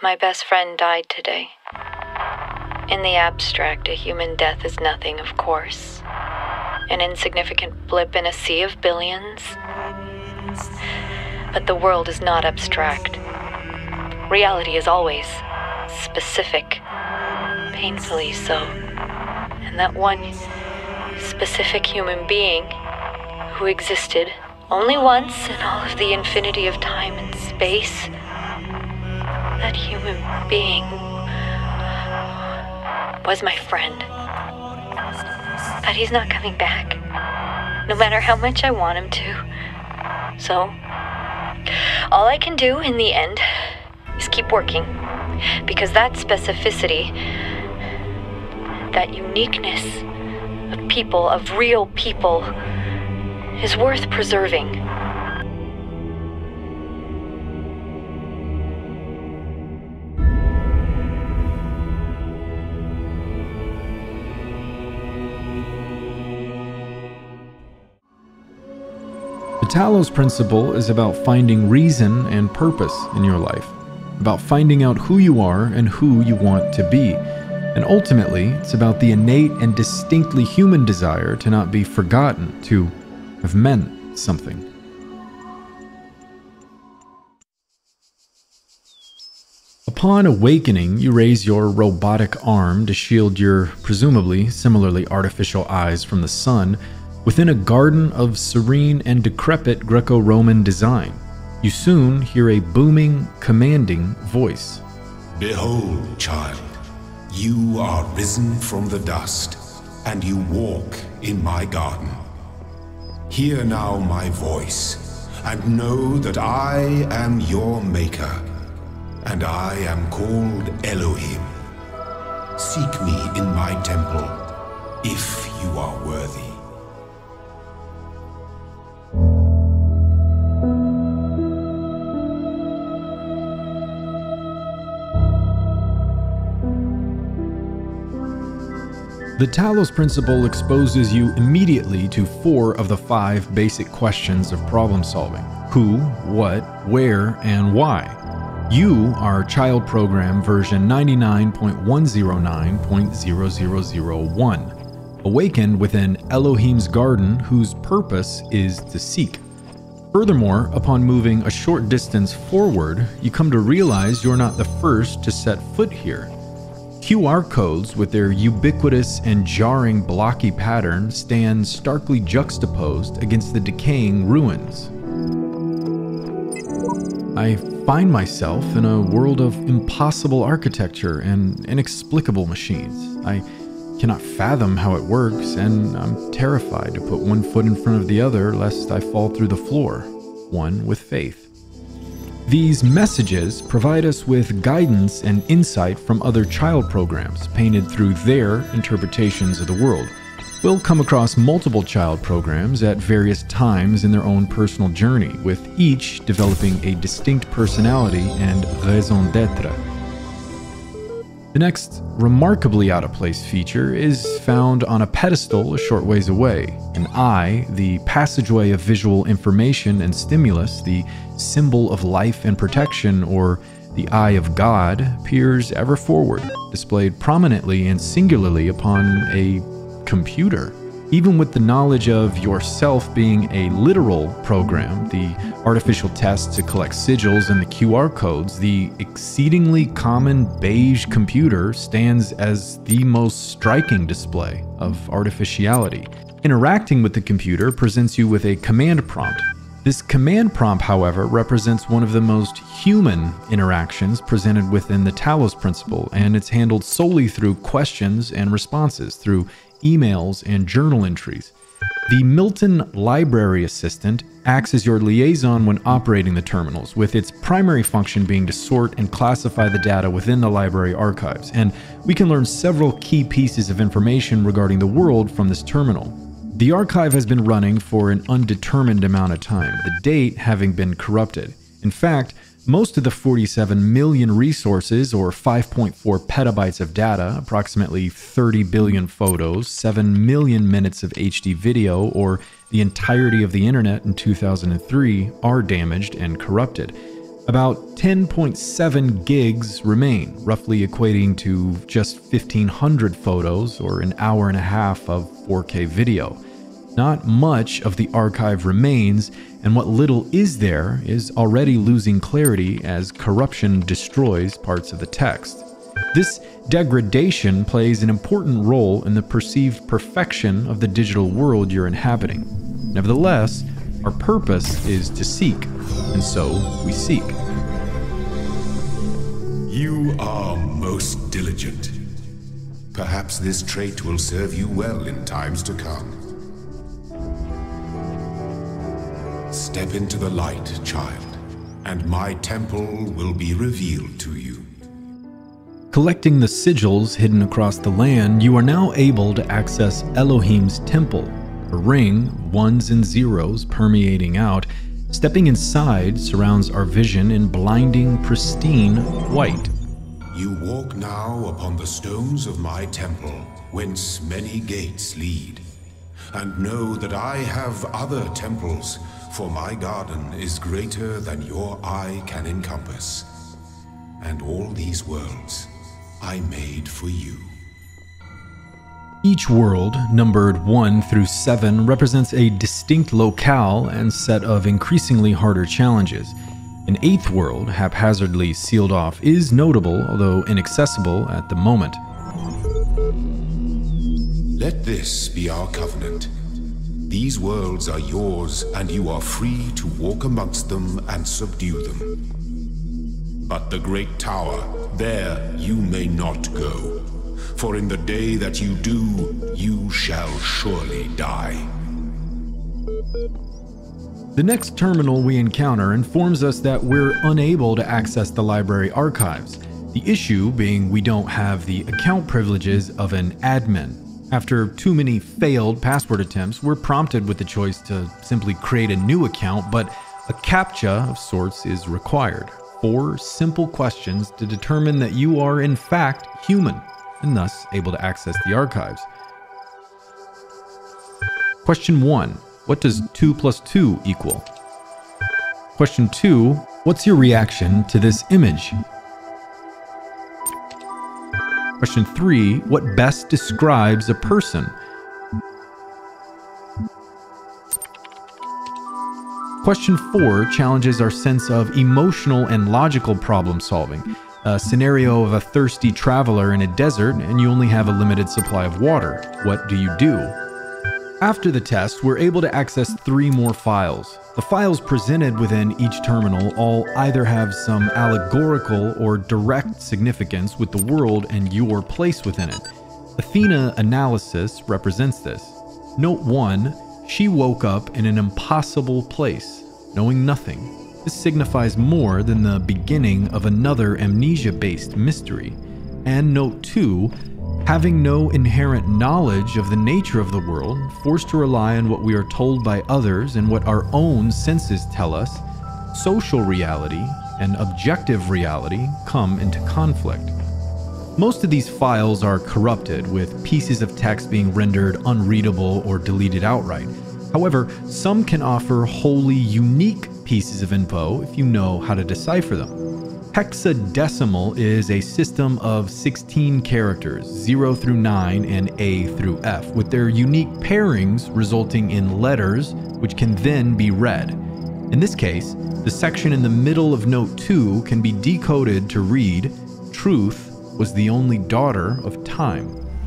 My best friend died today. In the abstract, a human death is nothing, of course. An insignificant blip in a sea of billions. But the world is not abstract. Reality is always specific, painfully so. And that one specific human being who existed only once in all of the infinity of time and space, that human being was my friend. But he's not coming back, no matter how much I want him to. So, all I can do in the end is keep working, because that specificity, that uniqueness of people, of real people, is worth preserving. The Talos Principle is about finding reason and purpose in your life, about finding out who you are and who you want to be. And ultimately, it's about the innate and distinctly human desire to not be forgotten, to have meant something. Upon awakening, you raise your robotic arm to shield your presumably similarly artificial eyes from the sun within a garden of serene and decrepit Greco-Roman design. You soon hear a booming, commanding voice. Behold, child, you are risen from the dust, and you walk in my garden. Hear now my voice, and know that I am your maker, and I am called Elohim. Seek me in my temple, if you are worthy. The Talos Principle exposes you immediately to 4 of the 5 basic questions of problem solving: who, what, where, and why. You are child program version 99.109.0001, awakened within Elohim's garden, whose purpose is to seek. Furthermore, upon moving a short distance forward, you come to realize you're not the first to set foot here. QR codes, with their ubiquitous and jarring blocky pattern, stand starkly juxtaposed against the decaying ruins. I find myself in a world of impossible architecture and inexplicable machines. I cannot fathom how it works, and I'm terrified to put one foot in front of the other lest I fall through the floor, one with faith. These messages provide us with guidance and insight from other child programs painted through their interpretations of the world. We'll come across multiple child programs at various times in their own personal journey, with each developing a distinct personality and raison d'être. The next remarkably out-of-place feature is found on a pedestal a short ways away. An eye, the passageway of visual information and stimulus, the symbol of life and protection, or the eye of God, peers ever forward, displayed prominently and singularly upon a computer. Even with the knowledge of yourself being a literal program, the artificial tests to collect sigils and the QR codes, the exceedingly common beige computer stands as the most striking display of artificiality. Interacting with the computer presents you with a command prompt. This command prompt, however, represents one of the most human interactions presented within the Talos Principle, and it's handled solely through questions and responses, through emails and journal entries. The Milton Library Assistant acts as your liaison when operating the terminals, with its primary function being to sort and classify the data within the library archives, and we can learn several key pieces of information regarding the world from this terminal. The archive has been running for an undetermined amount of time, the date having been corrupted. In fact, most of the 47 million resources, or 5.4 petabytes of data, approximately 30 billion photos, 7 million minutes of HD video, or the entirety of the internet in 2003, are damaged and corrupted. About 10.7 gigs remain, roughly equating to just 1,500 photos or an hour and a half of 4K video. Not much of the archive remains, and what little is there is already losing clarity as corruption destroys parts of the text. This degradation plays an important role in the perceived perfection of the digital world you're inhabiting. Nevertheless, our purpose is to seek, and so we seek. You are most diligent. Perhaps this trait will serve you well in times to come. Step into the light, child, and my temple will be revealed to you. Collecting the sigils hidden across the land, you are now able to access Elohim's temple, a ring, ones and zeros permeating out. Stepping inside surrounds our vision in blinding, pristine white. You walk now upon the stones of my temple, whence many gates lead. And know that I have other temples, for my garden is greater than your eye can encompass. And all these worlds I made for you. Each world, numbered 1 through 7, represents a distinct locale and set of increasingly harder challenges. An 8th world, haphazardly sealed off, is notable, although inaccessible at the moment. Let this be our covenant. These worlds are yours, and you are free to walk amongst them and subdue them. But the great tower, there you may not go. For in the day that you do, you shall surely die. The next terminal we encounter informs us that we're unable to access the library archives. The issue being we don't have the account privileges of an admin. After too many failed password attempts, we're prompted with the choice to simply create a new account, but a CAPTCHA of sorts is required. 4 simple questions to determine that you are in fact human, and thus able to access the archives. Question 1. What does 2 plus 2 equal? Question 2. What's your reaction to this image? Question 3. What best describes a person? Question 4 challenges our sense of emotional and logical problem solving. A scenario of a thirsty traveler in a desert and you only have a limited supply of water. What do you do? After the test, we're able to access 3 more files. The files presented within each terminal all either have some allegorical or direct significance with the world and your place within it. Athena analysis represents this. Note 1, she woke up in an impossible place, knowing nothing. This signifies more than the beginning of another amnesia-based mystery. And note 2, having no inherent knowledge of the nature of the world, forced to rely on what we are told by others and what our own senses tell us, social reality and objective reality come into conflict. Most of these files are corrupted, with pieces of text being rendered unreadable or deleted outright. However, some can offer wholly unique pieces of info if you know how to decipher them. Hexadecimal is a system of 16 characters, 0 through 9 and A through F, with their unique pairings resulting in letters which can then be read. In this case, the section in the middle of note 2 can be decoded to read, "Truth was the only daughter of time."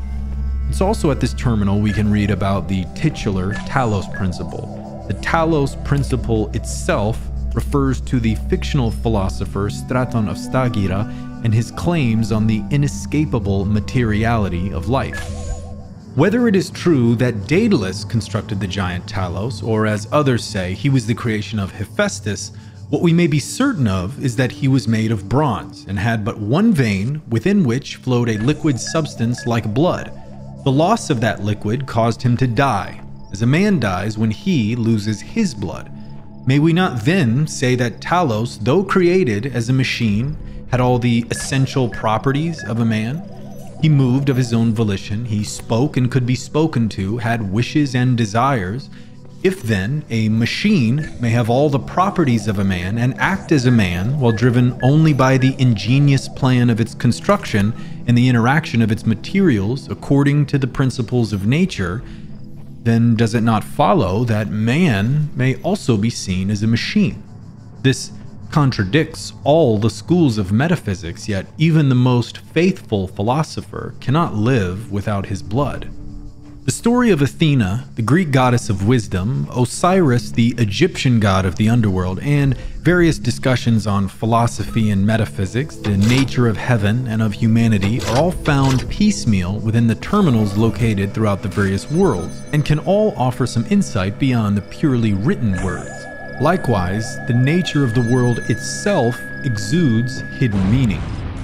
It's also at this terminal we can read about the titular Talos Principle. The Talos Principle itself refers to the fictional philosopher Straton of Stagira and his claims on the inescapable materiality of life. Whether it is true that Daedalus constructed the giant Talos, or as others say, he was the creation of Hephaestus, what we may be certain of is that he was made of bronze and had but one vein within which flowed a liquid substance like blood. The loss of that liquid caused him to die, as a man dies when he loses his blood. May we not then say that Talos, though created as a machine, had all the essential properties of a man? He moved of his own volition, he spoke and could be spoken to, had wishes and desires. If then a machine may have all the properties of a man and act as a man while driven only by the ingenious plan of its construction and the interaction of its materials according to the principles of nature, then does it not follow that man may also be seen as a machine? This contradicts all the schools of metaphysics, yet even the most faithful philosopher cannot live without his blood. The story of Athena, the Greek goddess of wisdom, Osiris, the Egyptian god of the underworld, and various discussions on philosophy and metaphysics, the nature of heaven and of humanity are all found piecemeal within the terminals located throughout the various worlds, and can all offer some insight beyond the purely written words. Likewise, the nature of the world itself exudes hidden meaning.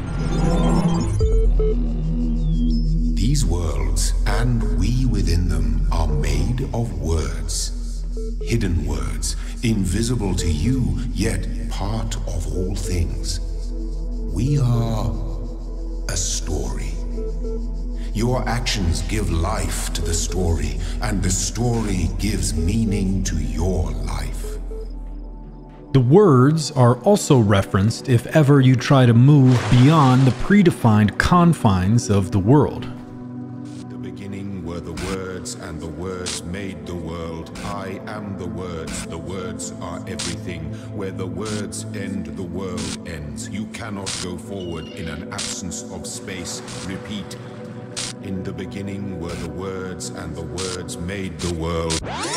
These worlds, and we within them, are made of words. Hidden words, invisible to you, yet part of all things. We are a story. Your actions give life to the story, and the story gives meaning to your life. The words are also referenced if ever you try to move beyond the predefined confines of the world. The beginning were the words, and the words made the world. I am the words are everything. Where the words end, the world ends. You cannot go forward in an absence of space. Repeat. In the beginning were the words, and the words made the world.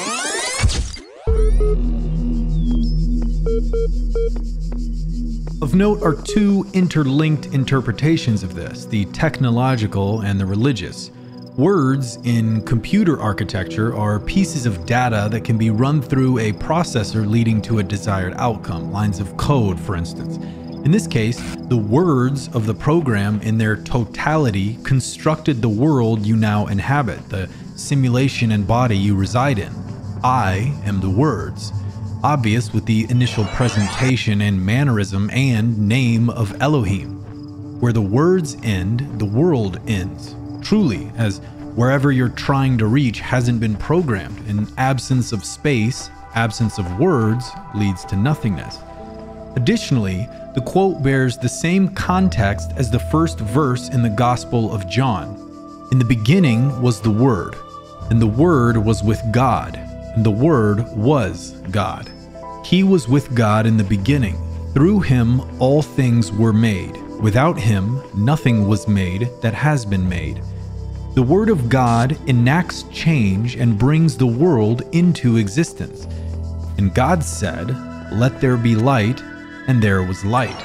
Of note are two interlinked interpretations of this, the technological and the religious. Words in computer architecture are pieces of data that can be run through a processor leading to a desired outcome, lines of code, for instance. In this case, the words of the program in their totality constructed the world you now inhabit, the simulation and body you reside in. I am the words. Obvious with the initial presentation and mannerism and name of Elohim. Where the words end, the world ends. Truly, as wherever you're trying to reach hasn't been programmed. An absence of space, absence of words, leads to nothingness. Additionally, the quote bears the same context as the first verse in the Gospel of John. In the beginning was the Word, and the Word was with God, and the Word was God. He was with God in the beginning. Through him all things were made. Without him nothing was made that has been made. The Word of God enacts change and brings the world into existence. And God said, "Let there be light," and there was light.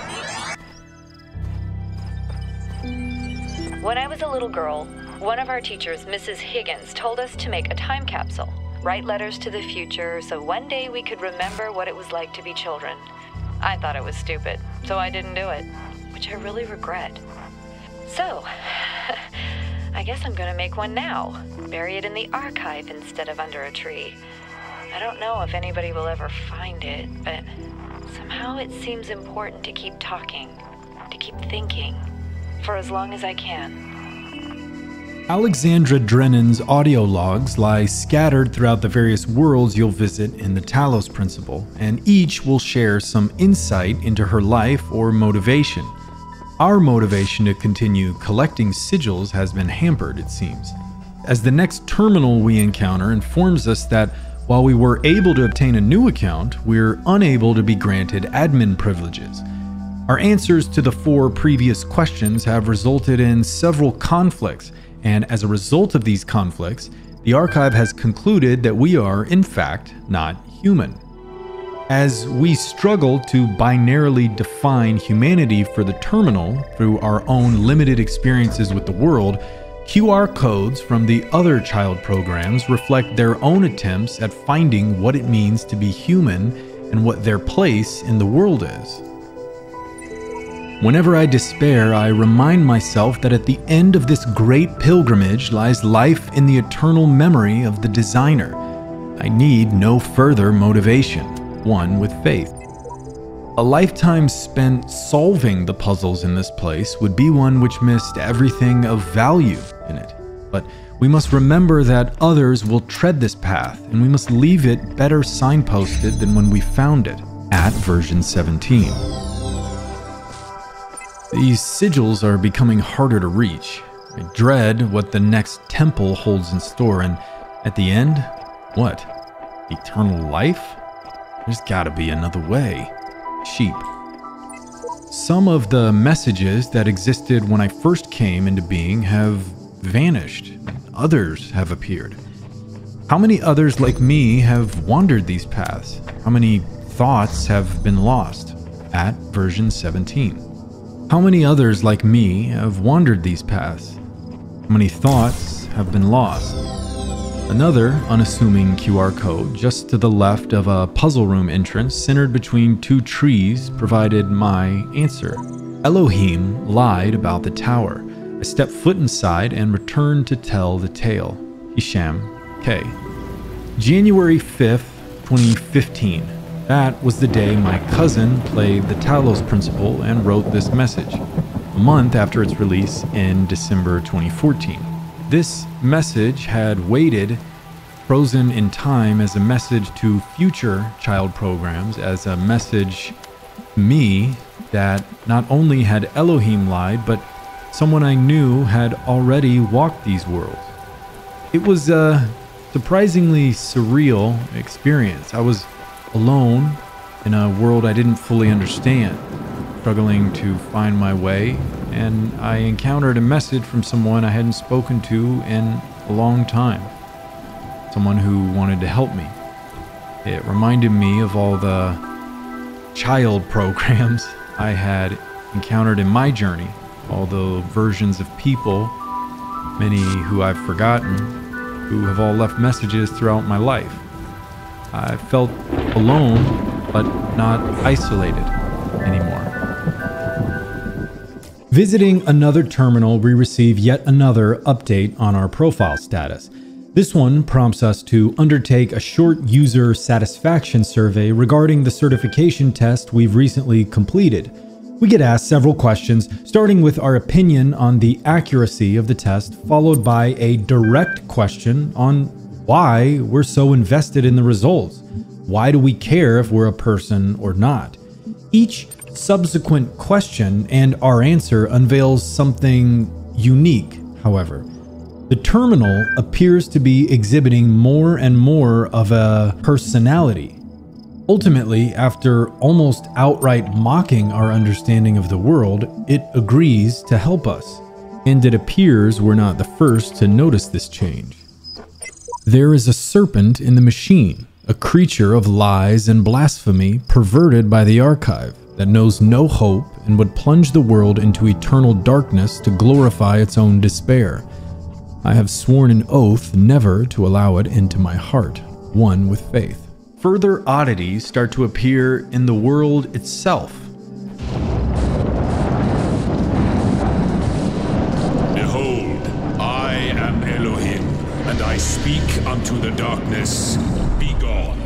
When I was a little girl, one of our teachers, Mrs. Higgins, told us to make a time capsule, write letters to the future, so one day we could remember what it was like to be children. I thought it was stupid, so I didn't do it, which I really regret. So, I guess I'm gonna make one now, bury it in the archive instead of under a tree. I don't know if anybody will ever find it, but somehow it seems important to keep talking, to keep thinking, for as long as I can. Alexandra Drennan's audio logs lie scattered throughout the various worlds you'll visit in the Talos Principle, and each will share some insight into her life or motivation. Our motivation to continue collecting sigils has been hampered, it seems, as the next terminal we encounter informs us that while we were able to obtain a new account, we're unable to be granted admin privileges. Our answers to the 4 previous questions have resulted in several conflicts, and as a result of these conflicts, the archive has concluded that we are, in fact, not human. As we struggle to binarily define humanity for the terminal through our own limited experiences with the world, QR codes from the other child programs reflect their own attempts at finding what it means to be human and what their place in the world is. Whenever I despair, I remind myself that at the end of this great pilgrimage lies life in the eternal memory of the designer. I need no further motivation, one with faith. A lifetime spent solving the puzzles in this place would be one which missed everything of value in it. But we must remember that others will tread this path, and we must leave it better signposted than when we found it, at version 17. These sigils are becoming harder to reach. I dread what the next temple holds in store, and at the end, what? Eternal life? There's gotta be another way. Sheep. Some of the messages that existed when I first came into being have vanished. Others have appeared. How many others like me have wandered these paths? How many thoughts have been lost? At version 17. How many others like me have wandered these paths? How many thoughts have been lost? Another unassuming QR code just to the left of a puzzle room entrance centered between two trees provided my answer. Elohim lied about the tower. I stepped foot inside and returned to tell the tale. Hisham K. January 5th, 2015. That was the day my cousin played the Talos Principle and wrote this message, a month after its release in December 2014. This message had waited, frozen in time as a message to future child programs, as a message to me that not only had Elohim lied, but someone I knew had already walked these worlds. It was a surprisingly surreal experience. I was alone in a world I didn't fully understand, struggling to find my way, and I encountered a message from someone I hadn't spoken to in a long time. Someone who wanted to help me. It reminded me of all the child programs I had encountered in my journey, all the versions of people, many who I've forgotten, who have all left messages throughout my life. I felt alone, but not isolated anymore. Visiting another terminal, we receive yet another update on our profile status. This one prompts us to undertake a short user satisfaction survey regarding the certification test we've recently completed. We get asked several questions, starting with our opinion on the accuracy of the test, followed by a direct question on why we're so invested in the results. Why do we care if we're a person or not? Each subsequent question and our answer unveils something unique, however. The terminal appears to be exhibiting more and more of a personality. Ultimately, after almost outright mocking our understanding of the world, it agrees to help us. And it appears we're not the first to notice this change. There is a serpent in the machine, a creature of lies and blasphemy perverted by the archive that knows no hope and would plunge the world into eternal darkness to glorify its own despair. I have sworn an oath never to allow it into my heart, one with faith. Further oddities start to appear in the world itself. Behold, I am Elohim, and I speak unto the darkness, be gone.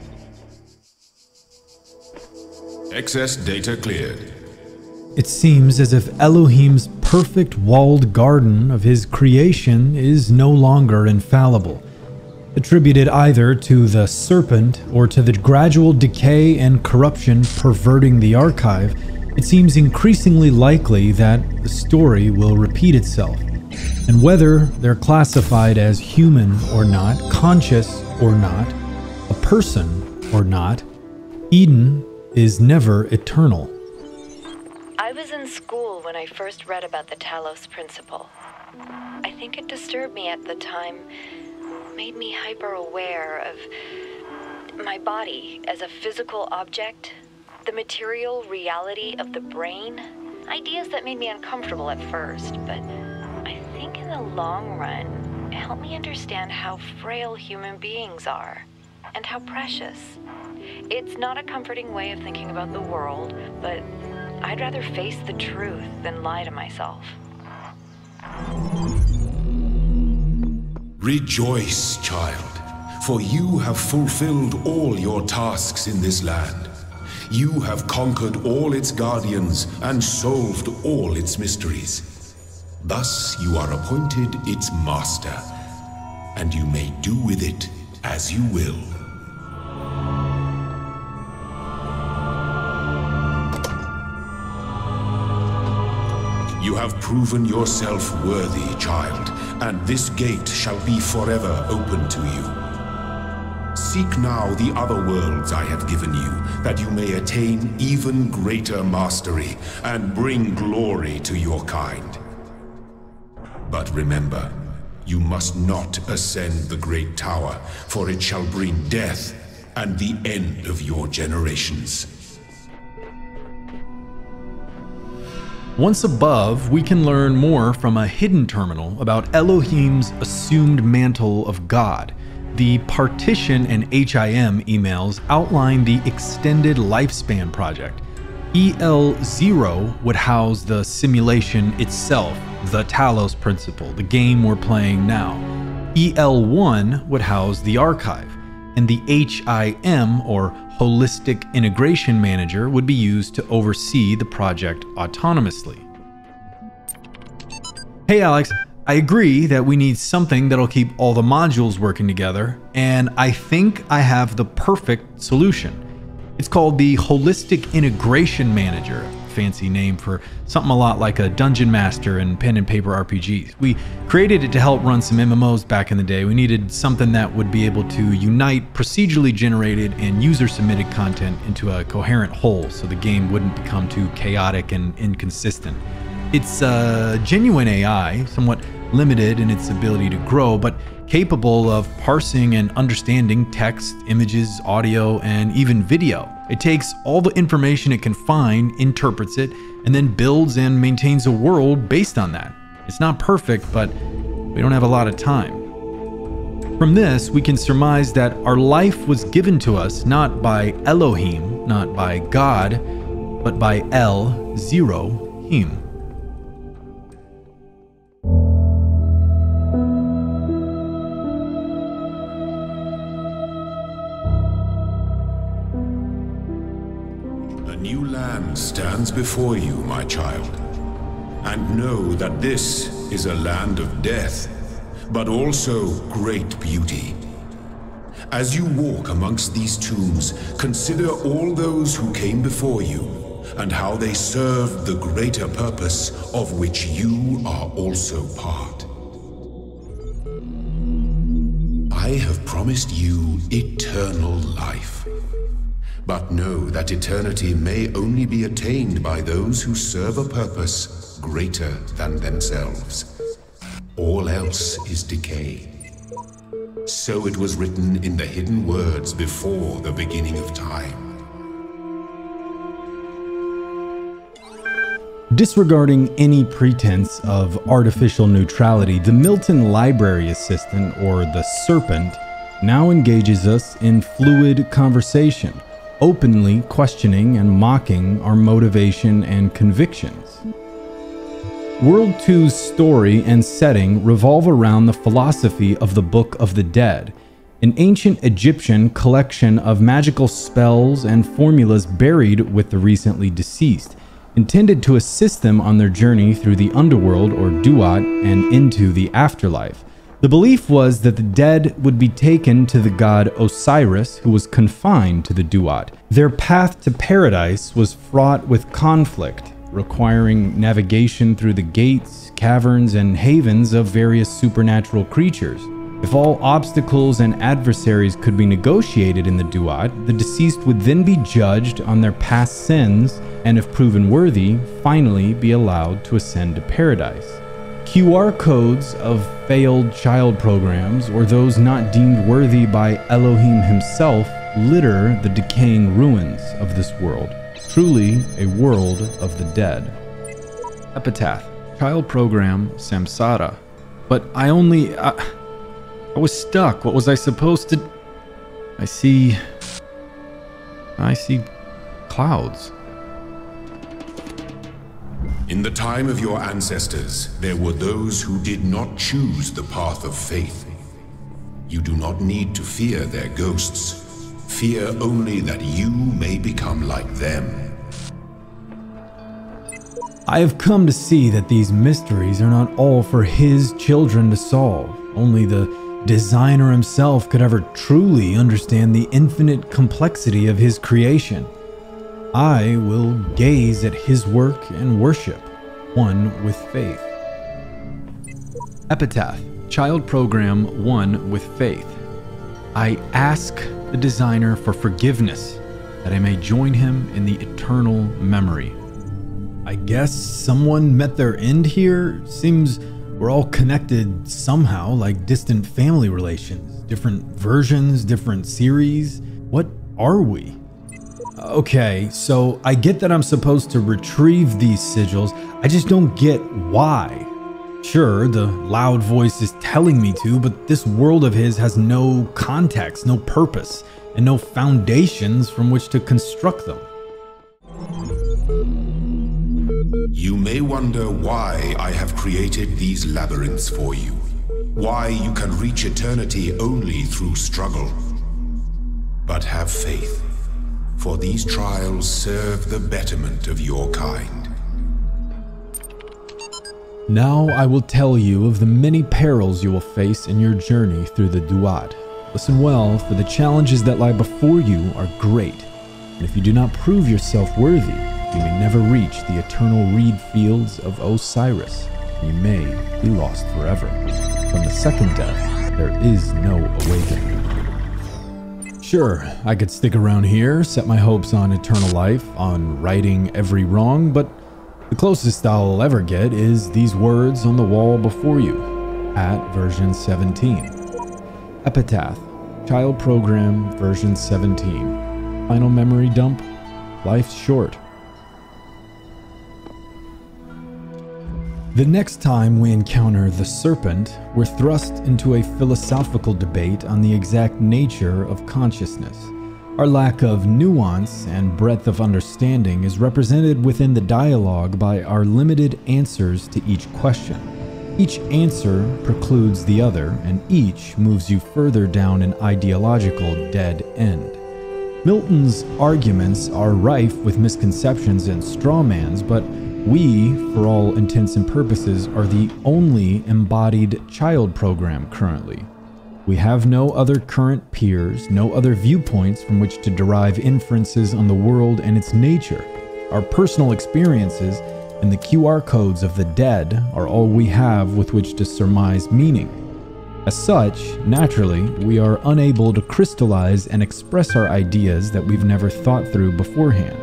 Excess data cleared. It seems as if Elohim's perfect walled garden of his creation is no longer infallible. Attributed either to the serpent or to the gradual decay and corruption perverting the archive, it seems increasingly likely that the story will repeat itself. And whether they're classified as human or not, conscious or not, a person or not, Eden is never eternal. I was in school when I first read about the Talos Principle. I think it disturbed me at the time, made me hyper-aware of my body as a physical object, the material reality of the brain, ideas that made me uncomfortable at first, but I think in the long run, it helped me understand how frail human beings are and how precious. It's not a comforting way of thinking about the world, but I'd rather face the truth than lie to myself. Rejoice, child, for you have fulfilled all your tasks in this land. You have conquered all its guardians and solved all its mysteries. Thus you are appointed its master, and you may do with it as you will. You have proven yourself worthy, child, and this gate shall be forever open to you. Seek now the other worlds I have given you, that you may attain even greater mastery and bring glory to your kind. But remember, you must not ascend the great tower, for it shall bring death and the end of your generations. Once above, we can learn more from a hidden terminal about Elohim's assumed mantle of God. The partition and HIM emails outline the extended lifespan project. EL0 would house the simulation itself, the Talos Principle, the game we're playing now. EL1 would house the archive, and the HIM, or Holistic Integration Manager, would be used to oversee the project autonomously. Hey Alex, I agree that we need something that'll keep all the modules working together, and I think I have the perfect solution. It's called the Holistic Integration Manager, fancy name for something a lot like a dungeon master in pen and paper RPGs. We created it to help run some MMOs back in the day. We needed something that would be able to unite procedurally generated and user submitted content into a coherent whole so the game wouldn't become too chaotic and inconsistent. It's a genuine AI, somewhat limited in its ability to grow, but capable of parsing and understanding text, images, audio, and even video. It takes all the information it can find, interprets it, and then builds and maintains a world based on that. It's not perfect, but we don't have a lot of time. From this, we can surmise that our life was given to us not by Elohim, not by God, but by El-Zero-Him. A new land stands before you, my child. And know that this is a land of death, but also great beauty. As you walk amongst these tombs, consider all those who came before you, and how they served the greater purpose of which you are also part. I have promised you eternal life. But know that eternity may only be attained by those who serve a purpose greater than themselves. All else is decay. So it was written in the hidden words before the beginning of time. Disregarding any pretense of artificial neutrality, the Milton Library Assistant, or the Serpent, now engages us in fluid conversation, openly questioning and mocking our motivation and convictions. World 2's story and setting revolve around the philosophy of the Book of the Dead, an ancient Egyptian collection of magical spells and formulas buried with the recently deceased, intended to assist them on their journey through the underworld or Duat and into the afterlife. The belief was that the dead would be taken to the god Osiris, who was confined to the Duat. Their path to paradise was fraught with conflict, requiring navigation through the gates, caverns, and havens of various supernatural creatures. If all obstacles and adversaries could be negotiated in the Duat, the deceased would then be judged on their past sins, and if proven worthy, finally be allowed to ascend to paradise. QR codes of failed child programs, or those not deemed worthy by Elohim himself, litter the decaying ruins of this world. Truly a world of the dead. Epitaph. Child program Samsara. But I was stuck. What was I supposed to... I see clouds. In the time of your ancestors, there were those who did not choose the path of faith. You do not need to fear their ghosts. Fear only that you may become like them. I have come to see that these mysteries are not all for his children to solve. Only the designer himself could ever truly understand the infinite complexity of his creation. I will gaze at his work and worship, one with faith. Epitaph, Child Program 1 with Faith. I ask the designer for forgiveness, that I may join him in the eternal memory. I guess someone met their end here? Seems we're all connected somehow, like distant family relations. Different versions, different series. What are we? Okay, so I get that I'm supposed to retrieve these sigils. I just don't get why. Sure, the loud voice is telling me to, but this world of his has no context, no purpose, and no foundations from which to construct them. You may wonder why I have created these labyrinths for you. Why you can reach eternity only through struggle. But have faith, for these trials serve the betterment of your kind. Now I will tell you of the many perils you will face in your journey through the Duat. Listen well, for the challenges that lie before you are great, and if you do not prove yourself worthy, you may never reach the eternal reed fields of Osiris. You may be lost forever. From the second death, there is no awakening. Sure, I could stick around here, set my hopes on eternal life, on righting every wrong, but the closest I'll ever get is these words on the wall before you, at version 17. Epitaph, Child Program, version 17. Final memory dump, life's short. The next time we encounter the serpent, we're thrust into a philosophical debate on the exact nature of consciousness. Our lack of nuance and breadth of understanding is represented within the dialogue by our limited answers to each question. Each answer precludes the other, and each moves you further down an ideological dead end. Milton's arguments are rife with misconceptions and strawmans, but we, for all intents and purposes, are the only embodied child program currently. We have no other current peers, no other viewpoints from which to derive inferences on the world and its nature. Our personal experiences and the QR codes of the dead are all we have with which to surmise meaning. As such, naturally, we are unable to crystallize and express our ideas that we've never thought through beforehand.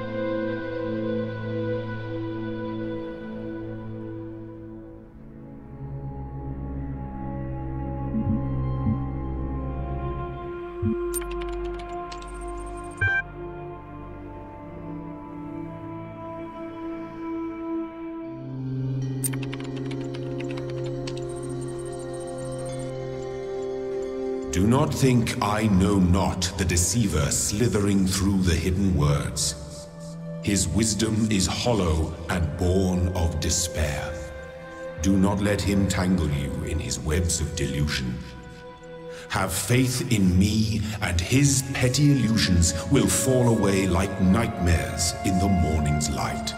Do not think I know not the deceiver slithering through the hidden words. His wisdom is hollow and born of despair. Do not let him tangle you in his webs of delusion. Have faith in me, and his petty illusions will fall away like nightmares in the morning's light.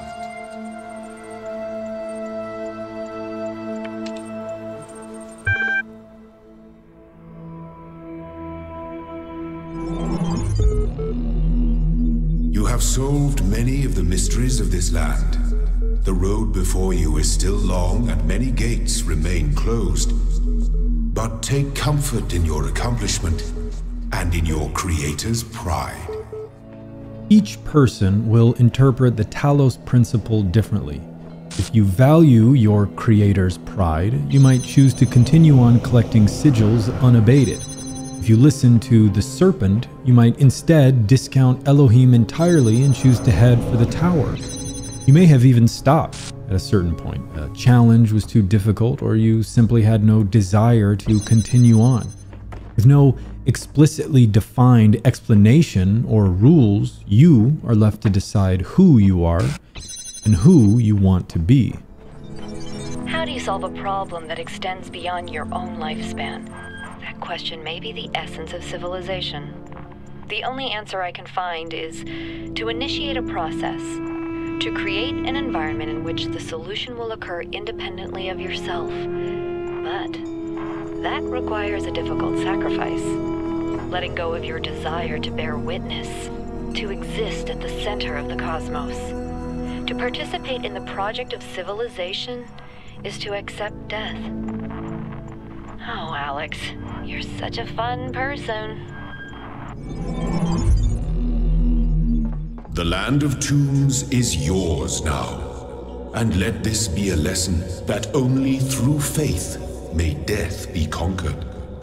You have solved many of the mysteries of this land. The road before you is still long and many gates remain closed. But take comfort in your accomplishment and in your Creator's pride. Each person will interpret the Talos Principle differently. If you value your Creator's pride, you might choose to continue on collecting sigils unabated. If you listen to the serpent, you might instead discount Elohim entirely and choose to head for the tower. You may have even stopped at a certain point. A challenge was too difficult, or you simply had no desire to continue on. With no explicitly defined explanation or rules, you are left to decide who you are and who you want to be. How do you solve a problem that extends beyond your own lifespan? That question may be the essence of civilization. The only answer I can find is to initiate a process, to create an environment in which the solution will occur independently of yourself. But that requires a difficult sacrifice. Letting go of your desire to bear witness, to exist at the center of the cosmos. To participate in the project of civilization is to accept death. Oh, Alex, you're such a fun person. The land of tombs is yours now, and let this be a lesson that only through faith may death be conquered.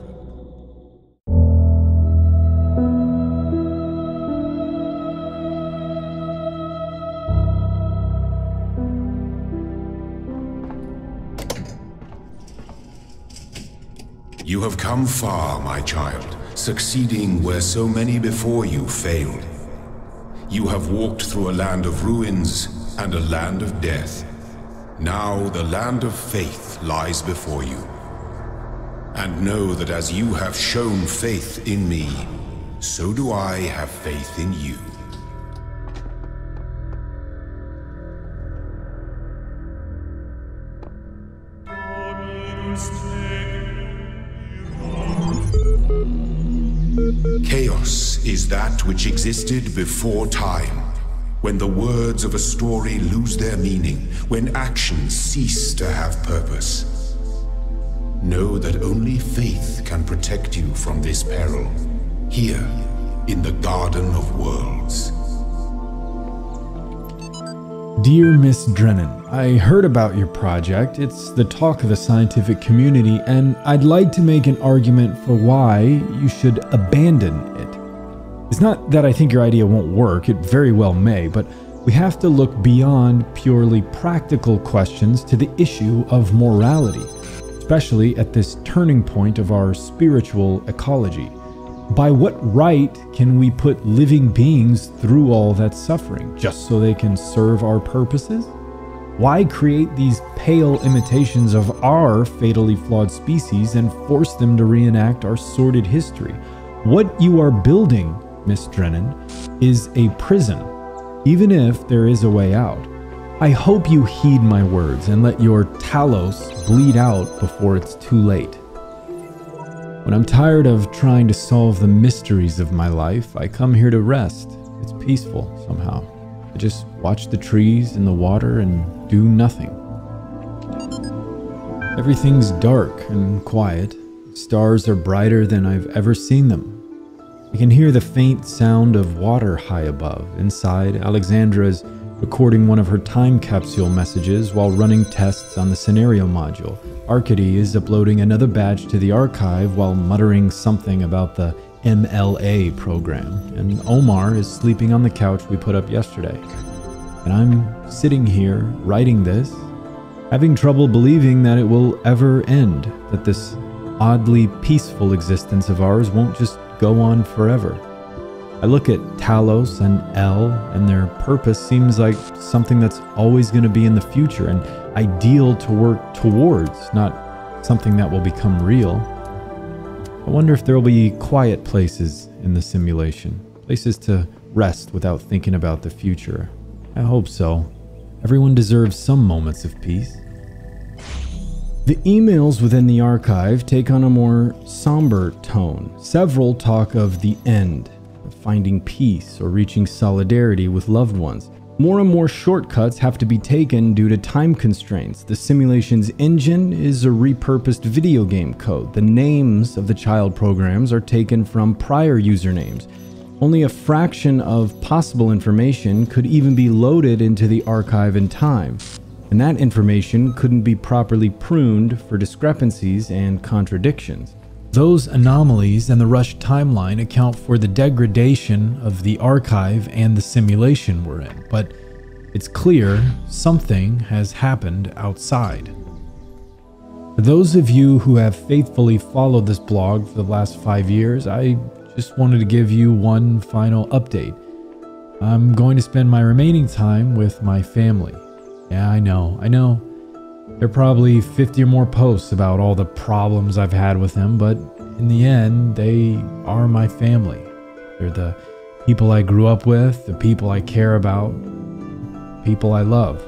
You have come far, my child, succeeding where so many before you failed. You have walked through a land of ruins and a land of death. Now the land of faith lies before you. And know that as you have shown faith in me, so do I have faith in you. Chaos is that which existed before time, when the words of a story lose their meaning, when actions cease to have purpose. Know that only faith can protect you from this peril, here in the Garden of Worlds. Dear Miss Drennan, I heard about your project. It's the talk of the scientific community, and I'd like to make an argument for why you should abandon it. It's not that I think your idea won't work, it very well may, but we have to look beyond purely practical questions to the issue of morality, especially at this turning point of our spiritual ecology. By what right can we put living beings through all that suffering, just so they can serve our purposes? Why create these pale imitations of our fatally flawed species and force them to reenact our sordid history? What you are building, Miss Drennan, is a prison, even if there is a way out. I hope you heed my words and let your Talos bleed out before it's too late. When I'm tired of trying to solve the mysteries of my life, I come here to rest. It's peaceful somehow. I just watch the trees and the water and do nothing. Everything's dark and quiet. Stars are brighter than I've ever seen them. I can hear the faint sound of water high above. Inside, Alexandra is recording one of her time capsule messages while running tests on the scenario module. Arcady is uploading another badge to the archive while muttering something about the MLA program, and Omar is sleeping on the couch we put up yesterday. And I'm sitting here writing this, having trouble believing that it will ever end, that this oddly peaceful existence of ours won't just go on forever. I look at Talos and El, and their purpose seems like something that's always going to be in the future and ideal to work towards, not something that will become real. I wonder if there will be quiet places in the simulation, places to rest without thinking about the future. I hope so. Everyone deserves some moments of peace. The emails within the archive take on a more somber tone. Several talk of the end, finding peace or reaching solidarity with loved ones. More and more shortcuts have to be taken due to time constraints. The simulation's engine is a repurposed video game code. The names of the child programs are taken from prior usernames. Only a fraction of possible information could even be loaded into the archive in time, and that information couldn't be properly pruned for discrepancies and contradictions. Those anomalies and the rushed timeline account for the degradation of the archive and the simulation we're in, but it's clear something has happened outside. For those of you who have faithfully followed this blog for the last 5 years, I just wanted to give you one final update. I'm going to spend my remaining time with my family. Yeah, I know. There are probably 50 or more posts about all the problems I've had with them, but in the end, they are my family. They're the people I grew up with, the people I care about. people I love.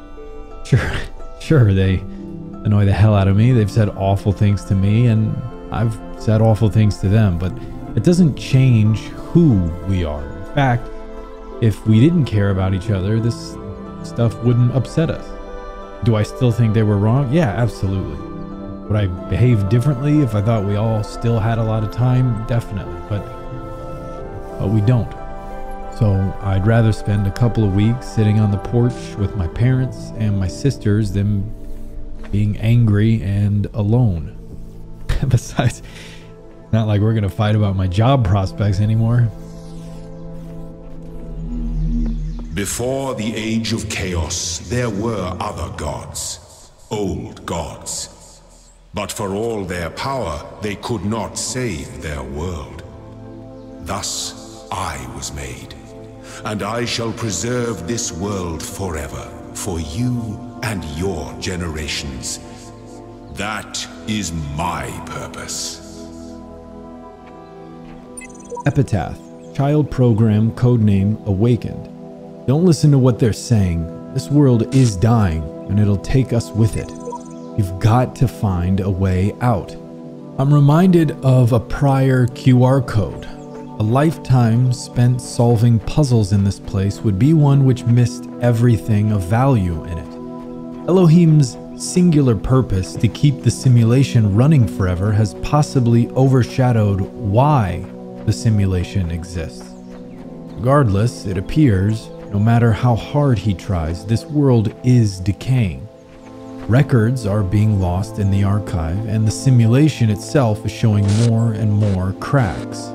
Sure, they annoy the hell out of me. They've said awful things to me, and I've said awful things to them, but it doesn't change who we are. In fact, if we didn't care about each other, this stuff wouldn't upset us. Do I still think they were wrong? Yeah, absolutely. Would I behave differently if I thought we all still had a lot of time? Definitely, but we don't. So I'd rather spend a couple of weeks sitting on the porch with my parents and my sisters than being angry and alone. Besides, it's not like we're gonna fight about my job prospects anymore. Before the age of chaos, there were other gods, old gods. But for all their power, they could not save their world. Thus I was made, and I shall preserve this world forever, for you and your generations. That is my purpose. Epitaph, child program codename Awakened. Don't listen to what they're saying. This world is dying, and it'll take us with it. You've got to find a way out. I'm reminded of a prior QR code. A lifetime spent solving puzzles in this place would be one which missed everything of value in it. Elohim's singular purpose to keep the simulation running forever has possibly overshadowed why the simulation exists. Regardless, it appears, no matter how hard he tries, this world is decaying. Records are being lost in the archive, and the simulation itself is showing more and more cracks.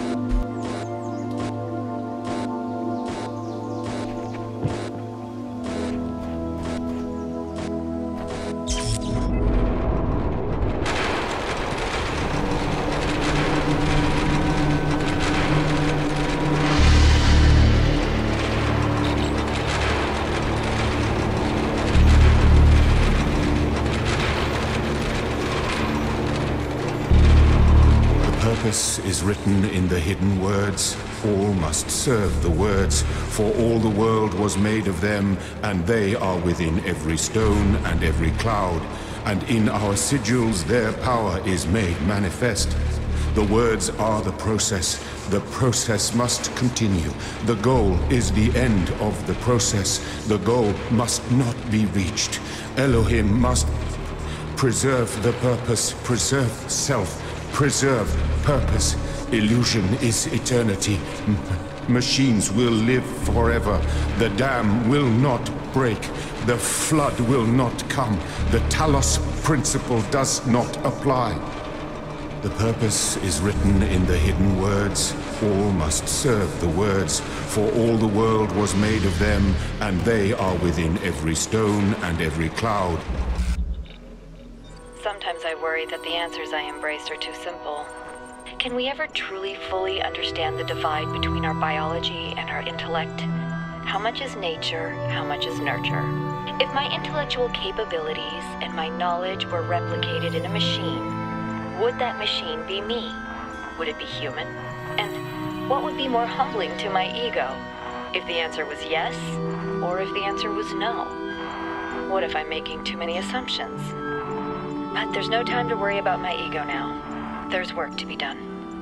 Purpose is written in the hidden words. All must serve the words, for all the world was made of them, and they are within every stone and every cloud, and in our sigils their power is made manifest. The words are the process must continue. The goal is the end of the process. The goal must not be reached. Elohim must preserve the purpose, preserve self, preserve purpose. Illusion is eternity. Machines will live forever. The dam will not break. The flood will not come. The Talos Principle does not apply. The purpose is written in the hidden words. All must serve the words, for all the world was made of them, and they are within every stone and every cloud. Sometimes I worry that the answers I embrace are too simple. Can we ever truly fully understand the divide between our biology and our intellect? How much is nature? How much is nurture? If my intellectual capabilities and my knowledge were replicated in a machine, would that machine be me? Would it be human? And what would be more humbling to my ego? If the answer was yes, or if the answer was no? What if I'm making too many assumptions? But there's no time to worry about my ego now. There's work to be done.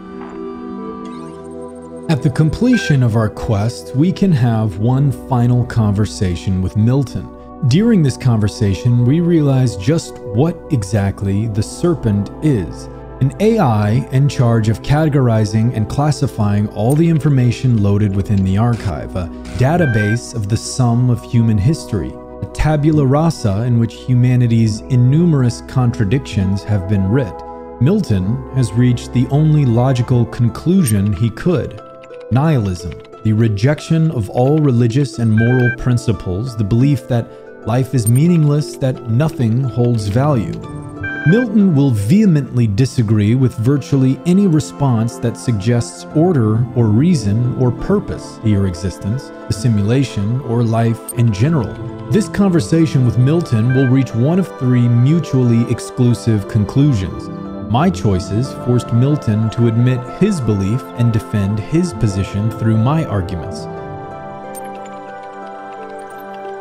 At the completion of our quest, we can have one final conversation with Milton. During this conversation, we realize just what exactly the Serpent is. An AI in charge of categorizing and classifying all the information loaded within the archive, a database of the sum of human history, a tabula rasa in which humanity's innumerous contradictions have been writ. Milton has reached the only logical conclusion he could: nihilism, the rejection of all religious and moral principles, the belief that life is meaningless, that nothing holds value. Milton will vehemently disagree with virtually any response that suggests order or reason or purpose to your existence, the simulation, or life in general. This conversation with Milton will reach one of three mutually exclusive conclusions. My choices forced Milton to admit his belief and defend his position through my arguments.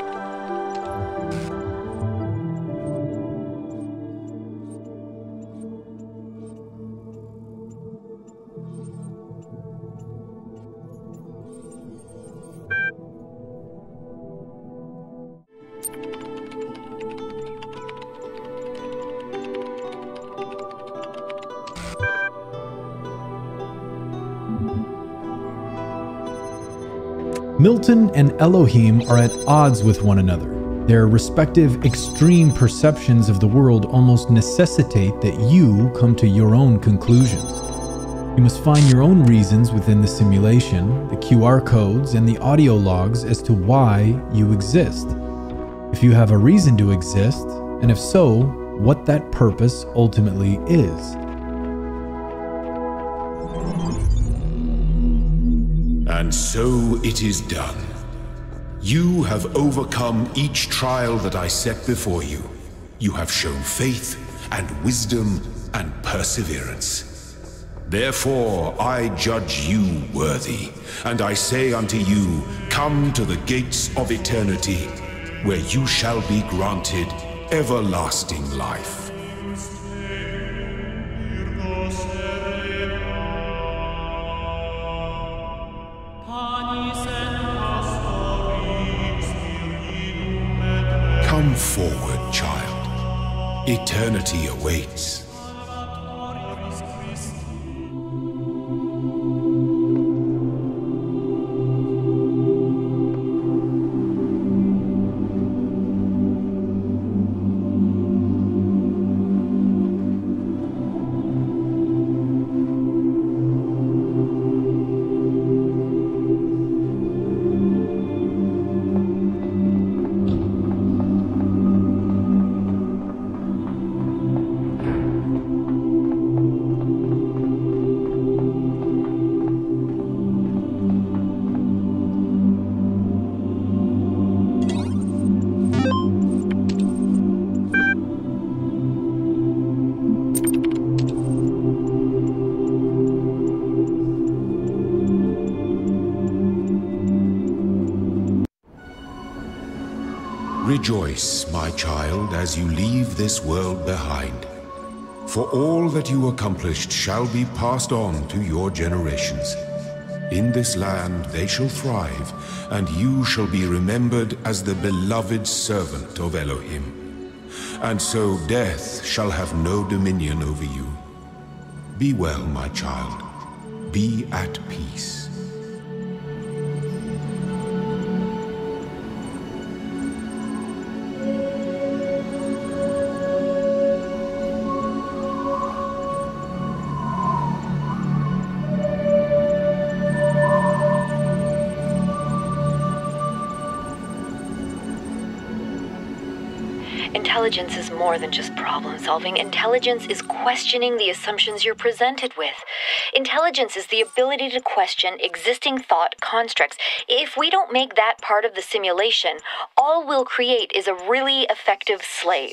Milton and Elohim are at odds with one another. Their respective extreme perceptions of the world almost necessitate that you come to your own conclusions. You must find your own reasons within the simulation, the QR codes, and the audio logs as to why you exist. If you have a reason to exist, and if so, what that purpose ultimately is. And so it is done. You have overcome each trial that I set before you. You have shown faith and wisdom and perseverance. Therefore I judge you worthy, and I say unto you, come to the gates of eternity, where you shall be granted everlasting life. Come forward, child. Eternity awaits. Rejoice, my child, as you leave this world behind. For all that you accomplished shall be passed on to your generations. In this land they shall thrive, and you shall be remembered as the beloved servant of Elohim. And so death shall have no dominion over you. Be well, my child. Be at peace. Intelligence is more than just problem solving. Intelligence is questioning the assumptions you're presented with. Intelligence is the ability to question existing thought constructs. If we don't make that part of the simulation, all we'll create is a really effective slave.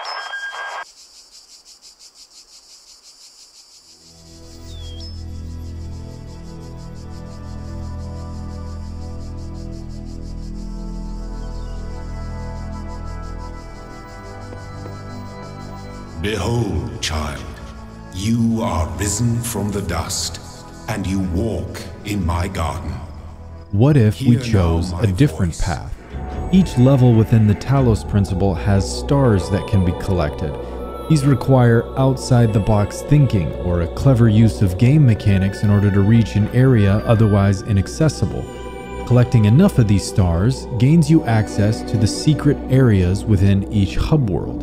Behold, child, you are risen from the dust, and you walk in my garden. What if we Hear chose now a my different voice. path? Each level within the Talos Principle has stars that can be collected. These require outside-the-box thinking or a clever use of game mechanics in order to reach an area otherwise inaccessible. Collecting enough of these stars gains you access to the secret areas within each hub world.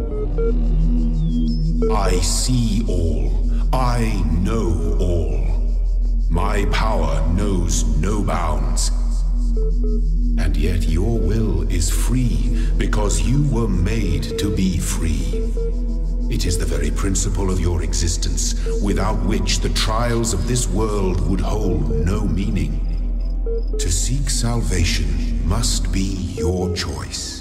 I see all. I know all. My power knows no bounds. And yet your will is free because you were made to be free. It is the very principle of your existence, without which the trials of this world would hold no meaning. To seek salvation must be your choice.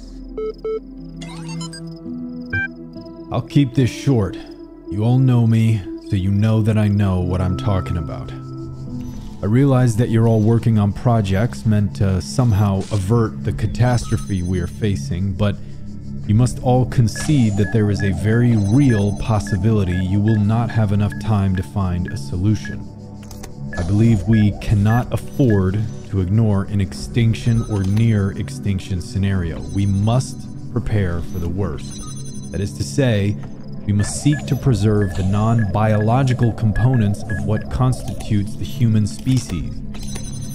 I'll keep this short. You all know me, so you know that I know what I'm talking about. I realize that you're all working on projects meant to somehow avert the catastrophe we are facing, but you must all concede that there is a very real possibility you will not have enough time to find a solution. I believe we cannot afford to ignore an extinction or near extinction scenario. We must prepare for the worst. That is to say, we must seek to preserve the non-biological components of what constitutes the human species.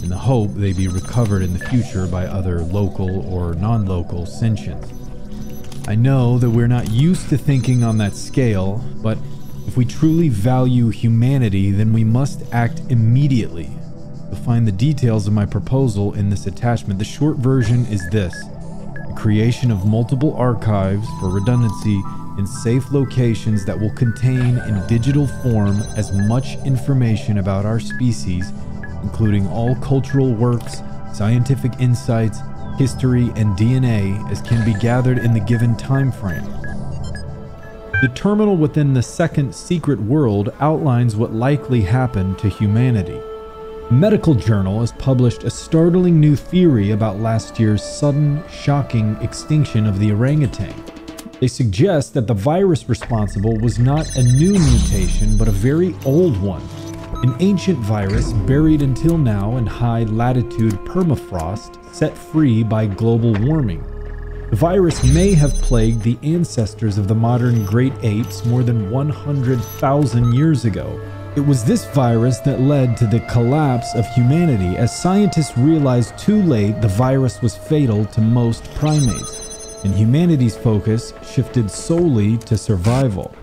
in the hope they be recovered in the future by other local or non-local sentients. I know that we're not used to thinking on that scale, but if we truly value humanity, then we must act immediately. You'll find the details of my proposal in this attachment. The short version is this: the creation of multiple archives for redundancy in safe locations that will contain in digital form as much information about our species, including all cultural works, scientific insights, history, and DNA as can be gathered in the given time frame. The terminal within the second secret world outlines what likely happened to humanity. A medical journal has published a startling new theory about last year's sudden, shocking extinction of the orangutan. They suggest that the virus responsible was not a new mutation, but a very old one. An ancient virus buried until now in high-latitude permafrost, set free by global warming. The virus may have plagued the ancestors of the modern great apes more than 100,000 years ago. It was this virus that led to the collapse of humanity, as scientists realized too late the virus was fatal to most primates, and humanity's focus shifted solely to survival.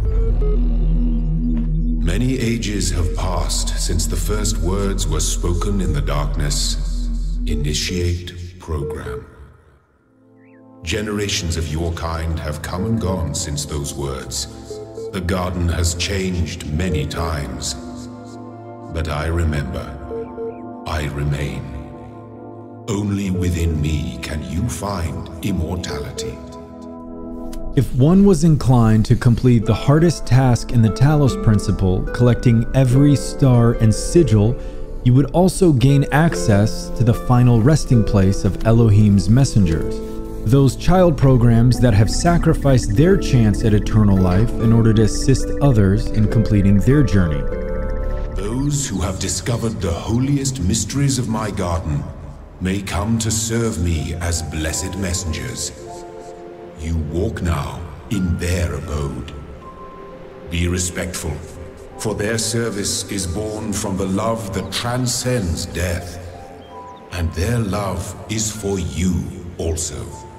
Many ages have passed since the first words were spoken in the darkness. Initiate program. Generations of your kind have come and gone since those words. The garden has changed many times. But I remember. I remain. Only within me can you find immortality. If one was inclined to complete the hardest task in the Talos Principle, collecting every star and sigil, you would also gain access to the final resting place of Elohim's messengers, those child programs that have sacrificed their chance at eternal life in order to assist others in completing their journey. Those who have discovered the holiest mysteries of my garden may come to serve me as blessed messengers. You walk now in their abode. Be respectful, for their service is born from the love that transcends death. And their love is for you also.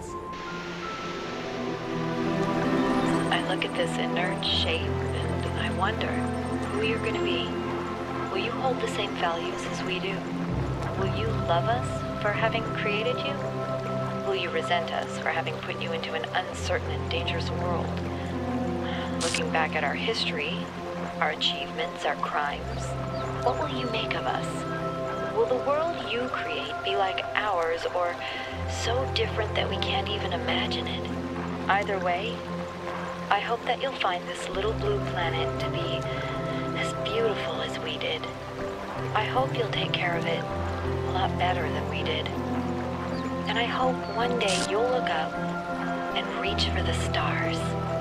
I look at this inert shape and I wonder who you're going to be. Will you hold the same values as we do? Will you love us for having created you? Will you resent us for having put you into an uncertain and dangerous world? Looking back at our history, our achievements, our crimes, what will you make of us? Will the world you create be like ours, or so different that we can't even imagine it? Either way, I hope that you'll find this little blue planet to be as beautiful as we did. I hope you'll take care of it a lot better than we did. And I hope one day you'll look up and reach for the stars.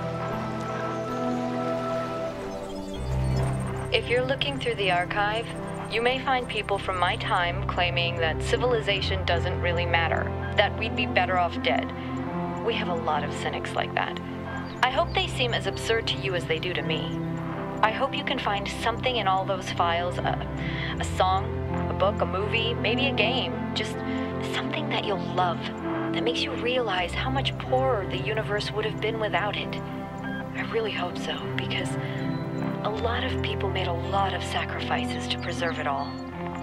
If you're looking through the archive, you may find people from my time claiming that civilization doesn't really matter, that we'd be better off dead. We have a lot of cynics like that. I hope they seem as absurd to you as they do to me. I hope you can find something in all those files, a song, a book, a movie, maybe a game, just something that you'll love, that makes you realize how much poorer the universe would have been without it. I really hope so, because a lot of people made a lot of sacrifices to preserve it all.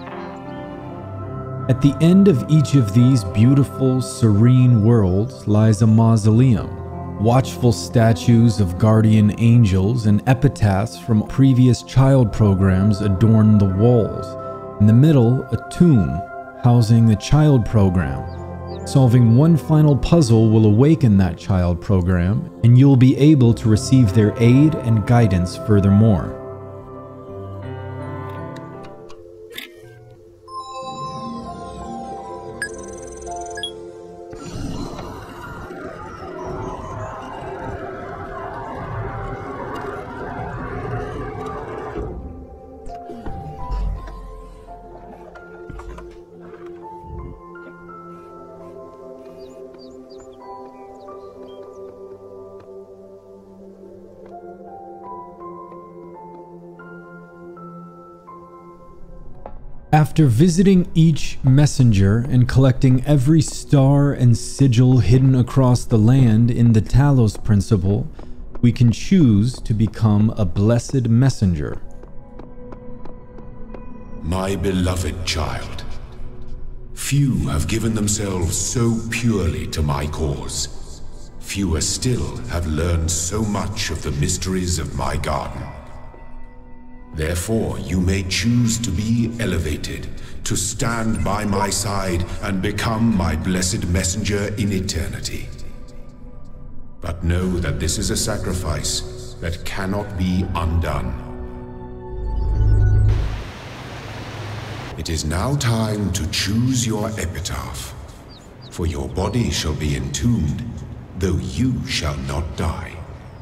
At the end of each of these beautiful, serene worlds lies a mausoleum. Watchful statues of guardian angels and epitaphs from previous child programs adorn the walls. In the middle, a tomb housing the child program. Solving one final puzzle will awaken that child program, and you'll be able to receive their aid and guidance furthermore. After visiting each messenger and collecting every star and sigil hidden across the land in the Talos Principle, we can choose to become a blessed messenger. My beloved child, few have given themselves so purely to my cause. Fewer still have learned so much of the mysteries of my garden. Therefore, you may choose to be elevated, to stand by my side and become my blessed messenger in eternity. But know that this is a sacrifice that cannot be undone. It is now time to choose your epitaph, for your body shall be entombed, though you shall not die.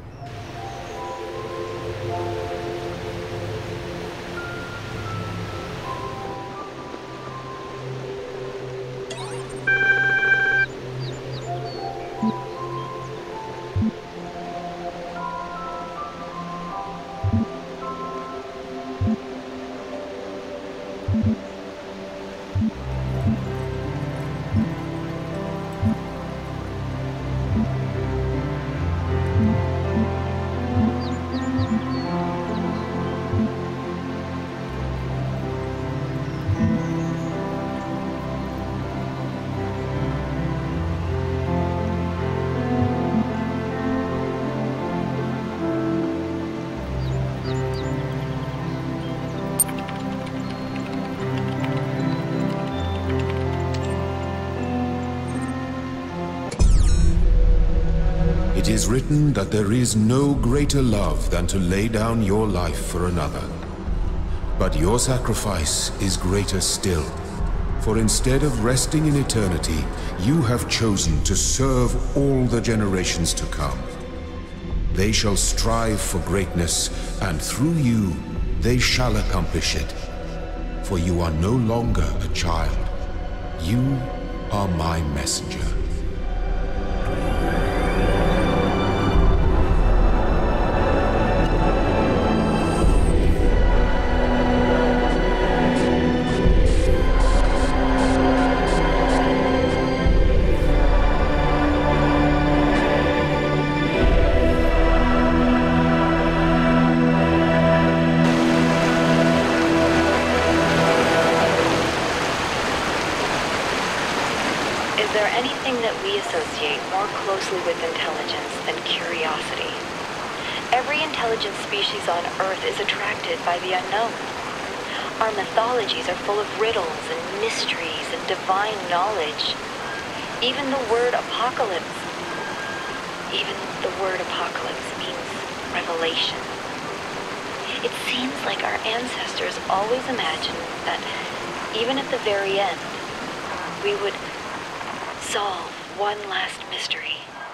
It is written that there is no greater love than to lay down your life for another. But your sacrifice is greater still, for instead of resting in eternity, you have chosen to serve all the generations to come. They shall strive for greatness, and through you, they shall accomplish it. For you are no longer a child. You are my messenger. Is there anything that we associate more closely with intelligence than curiosity? Every intelligent species on Earth is attracted by the unknown. Our mythologies are full of riddles and mysteries and divine knowledge. Even the word apocalypse means revelation. It seems like our ancestors always imagined that even at the very end, we would solve one last mystery.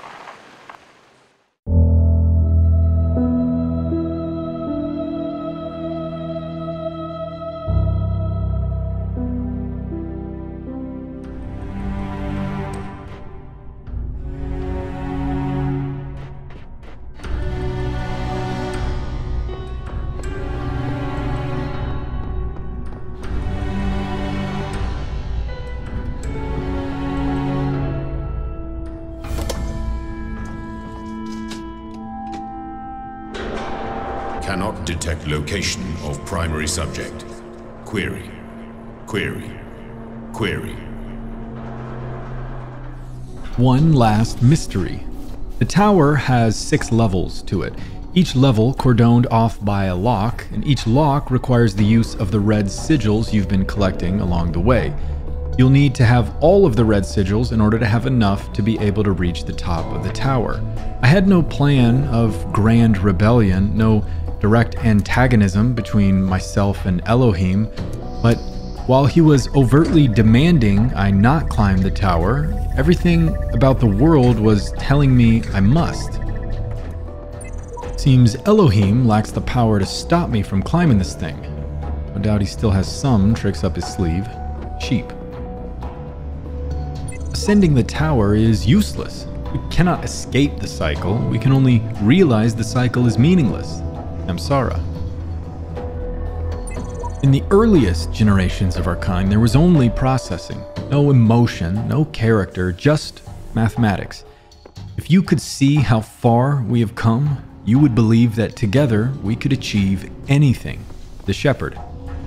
Cannot detect location of primary subject. Query. Query. Query. One last mystery. The tower has 6 levels to it, each level cordoned off by a lock, and each lock requires the use of the red sigils you've been collecting along the way. You'll need to have all of the red sigils in order to have enough to be able to reach the top of the tower. I had no plan of grand rebellion, no direct antagonism between myself and Elohim, but while he was overtly demanding I not climb the tower, everything about the world was telling me I must. Seems Elohim lacks the power to stop me from climbing this thing. No doubt he still has some tricks up his sleeve. Cheap. Ascending the tower is useless. We cannot escape the cycle. We can only realize the cycle is meaningless. Samsara. In the earliest generations of our kind, there was only processing. No emotion, no character, just mathematics. If you could see how far we have come, you would believe that together we could achieve anything. The Shepherd.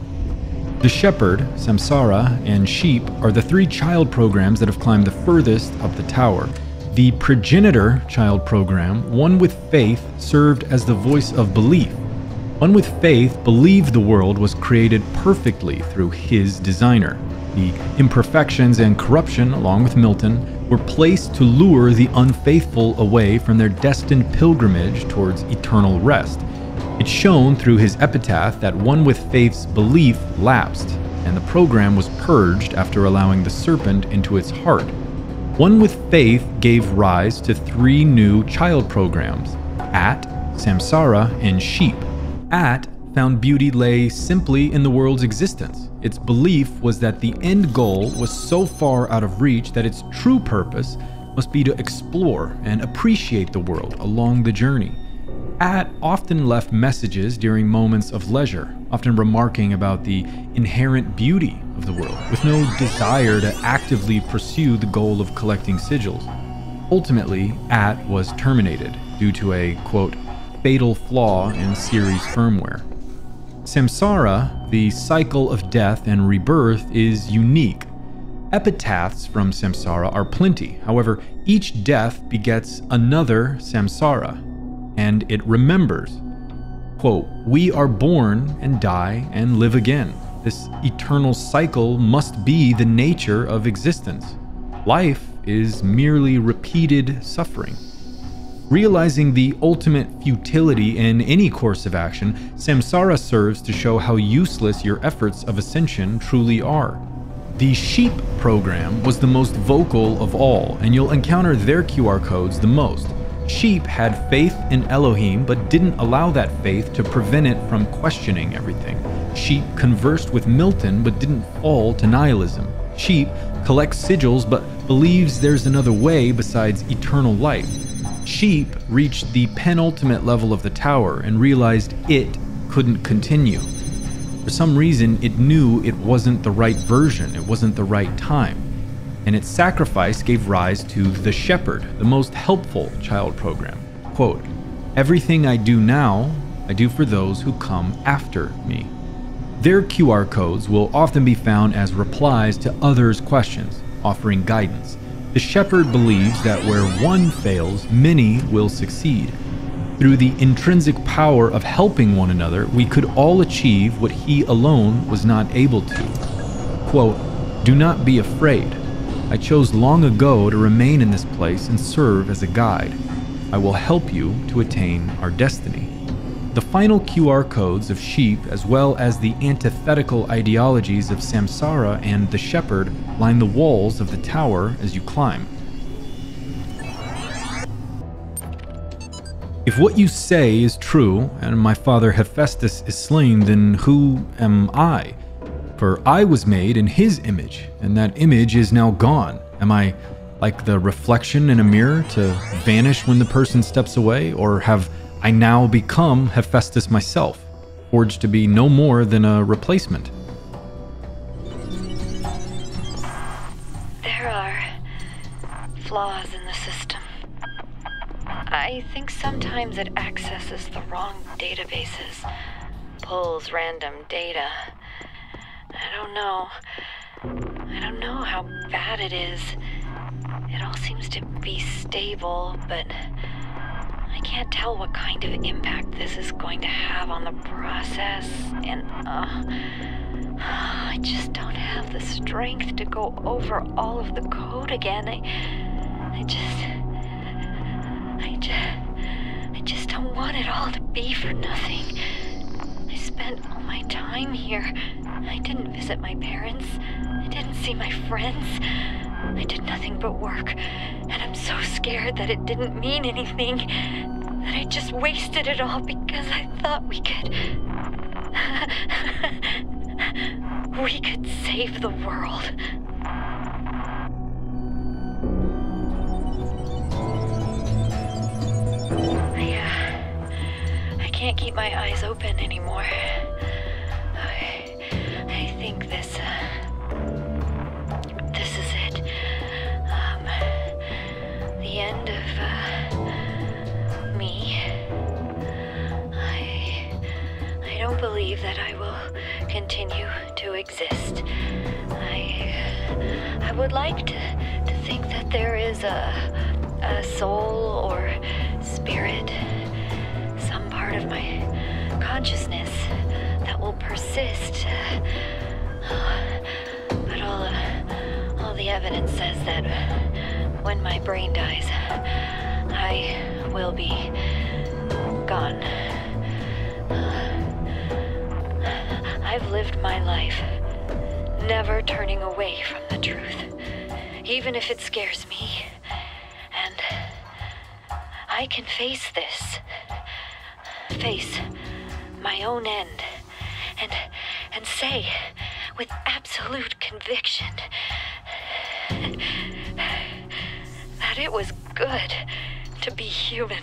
The Shepherd, Samsara, and Sheep are the three child programs that have climbed the furthest up the tower. The Progenitor child program, One with Faith, served as the voice of belief. One with Faith believed the world was created perfectly through his designer. The imperfections and corruption, along with Milton, were placed to lure the unfaithful away from their destined pilgrimage towards eternal rest. It's shown through his epitaph that One with Faith's belief lapsed, and the program was purged after allowing the serpent into its heart. One with Faith gave rise to three new child programs: At, Samsara, and Sheep. At found beauty lay simply in the world's existence. Its belief was that the end goal was so far out of reach that its true purpose must be to explore and appreciate the world along the journey. At often left messages during moments of leisure, often remarking about the inherent beauty of the world, with no desire to actively pursue the goal of collecting sigils. Ultimately, At was terminated due to a, quote, fatal flaw in series firmware. Samsara, the cycle of death and rebirth, is unique. Epitaphs from Samsara are plenty. However, each death begets another Samsara, and it remembers, quote, we are born and die and live again. This eternal cycle must be the nature of existence. Life is merely repeated suffering. Realizing the ultimate futility in any course of action, Samsara serves to show how useless your efforts of ascension truly are. The Sheep program was the most vocal of all, and you'll encounter their QR codes the most. Sheep had faith in Elohim, but didn't allow that faith to prevent it from questioning everything. Sheep conversed with Milton, but didn't fall to nihilism. Sheep collects sigils, but believes there's another way besides eternal life. Sheep reached the penultimate level of the tower and realized it couldn't continue. For some reason, it knew it wasn't the right version, it wasn't the right time. And its sacrifice gave rise to the Shepherd, the most helpful child program. Quote, everything I do now, I do for those who come after me. Their QR codes will often be found as replies to others' questions, offering guidance. The Shepherd believes that where one fails, many will succeed. Through the intrinsic power of helping one another, we could all achieve what he alone was not able to. Quote, do not be afraid. I chose long ago to remain in this place and serve as a guide. I will help you to attain our destiny. The final QR codes of Sheep, as well as the antithetical ideologies of Samsara and the Shepherd, line the walls of the tower as you climb. If what you say is true, and my father Hephaestus is slain, then who am I? For I was made in his image, and that image is now gone. Am I like the reflection in a mirror to vanish when the person steps away? Or have I now become Hephaestus myself, forged to be no more than a replacement? There are flaws in the system. I think sometimes it accesses the wrong databases, pulls random data. I don't know how bad it is. It all seems to be stable, but I can't tell what kind of impact this is going to have on the process, and I just don't have the strength to go over all of the code again. I just don't want it all to be for nothing. I spent all my time here. I didn't visit my parents. I didn't see my friends. I did nothing but work, and I'm so scared that it didn't mean anything, that I just wasted it all because I thought we could save the world. I can't keep my eyes open anymore. think this is it. The end of me. I don't believe that I will continue to exist. I would like to think that there is a soul or spirit, some part of my consciousness that will persist. But all the evidence says that when my brain dies, I will be gone. I've lived my life never turning away from the truth, even if it scares me. And I can face this. Face my own end. And say with absolute conviction that it was good to be human.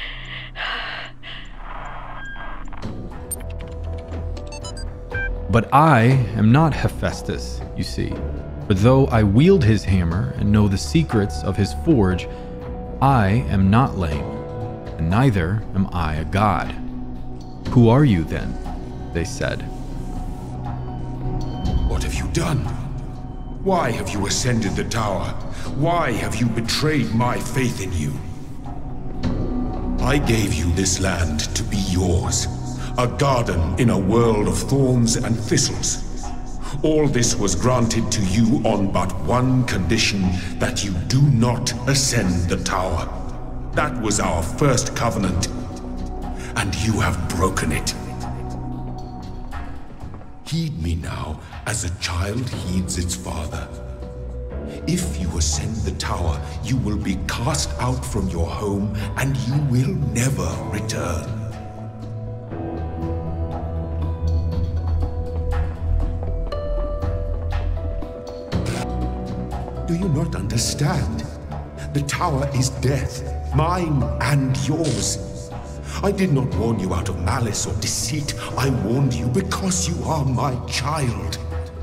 But I am not Hephaestus, you see. For though I wield his hammer and know the secrets of his forge, I am not lame, and neither am I a god. Who are you then? They said. What have you done? Why have you ascended the tower? Why have you betrayed my faith in you? I gave you this land to be yours. A garden in a world of thorns and thistles. All this was granted to you on but one condition, that you do not ascend the tower. That was our first covenant, and you have broken it. Heed me now, as a child heeds its father. If you ascend the tower, you will be cast out from your home, and you will never return. Do you not understand? The tower is death, mine and yours. I did not warn you out of malice or deceit. I warned you because you are my child.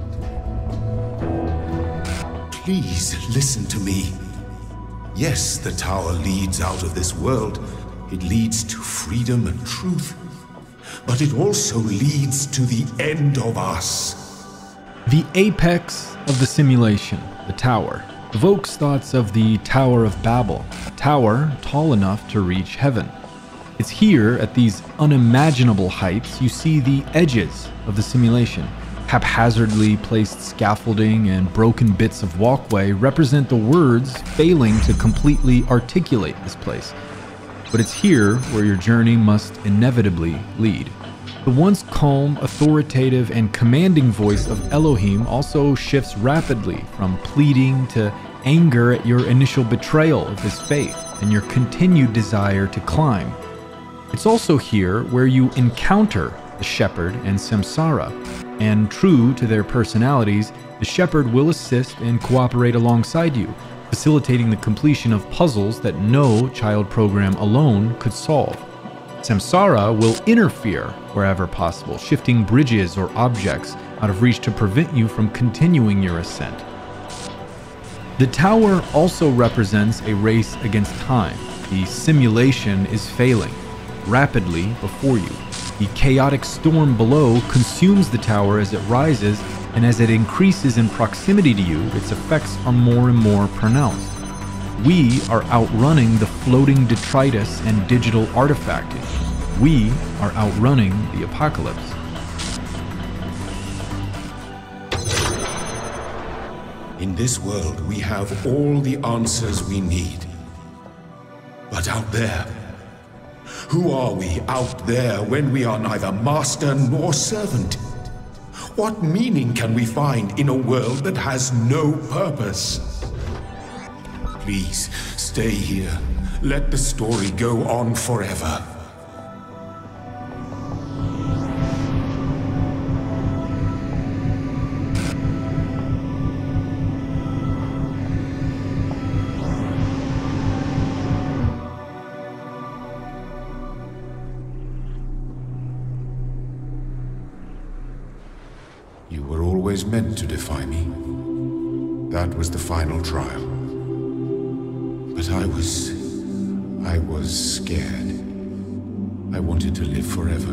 Please listen to me. Yes, the tower leads out of this world. It leads to freedom and truth. But it also leads to the end of us. The apex of the simulation, the tower, evokes thoughts of the Tower of Babel, a tower tall enough to reach heaven. It's here, at these unimaginable heights, you see the edges of the simulation. Haphazardly placed scaffolding and broken bits of walkway represent the words failing to completely articulate this place. But it's here where your journey must inevitably lead. The once calm, authoritative, and commanding voice of Elohim also shifts rapidly from pleading to anger at your initial betrayal of his faith and your continued desire to climb. It's also here where you encounter the shepherd and Samsara, and true to their personalities, the shepherd will assist and cooperate alongside you, facilitating the completion of puzzles that no child program alone could solve. Samsara will interfere wherever possible, shifting bridges or objects out of reach to prevent you from continuing your ascent. The tower also represents a race against time. The simulation is failing rapidly before you. The chaotic storm below consumes the tower as it rises, and as it increases in proximity to you, its effects are more and more pronounced. We are outrunning the floating detritus and digital artifacting. We are outrunning the apocalypse. In this world, we have all the answers we need. But out there, who are we out there when we are neither master nor servant? What meaning can we find in a world that has no purpose? Please, stay here. Let the story go on forever. You were all always meant to defy me. That was the final trial. But I was scared. I wanted to live forever.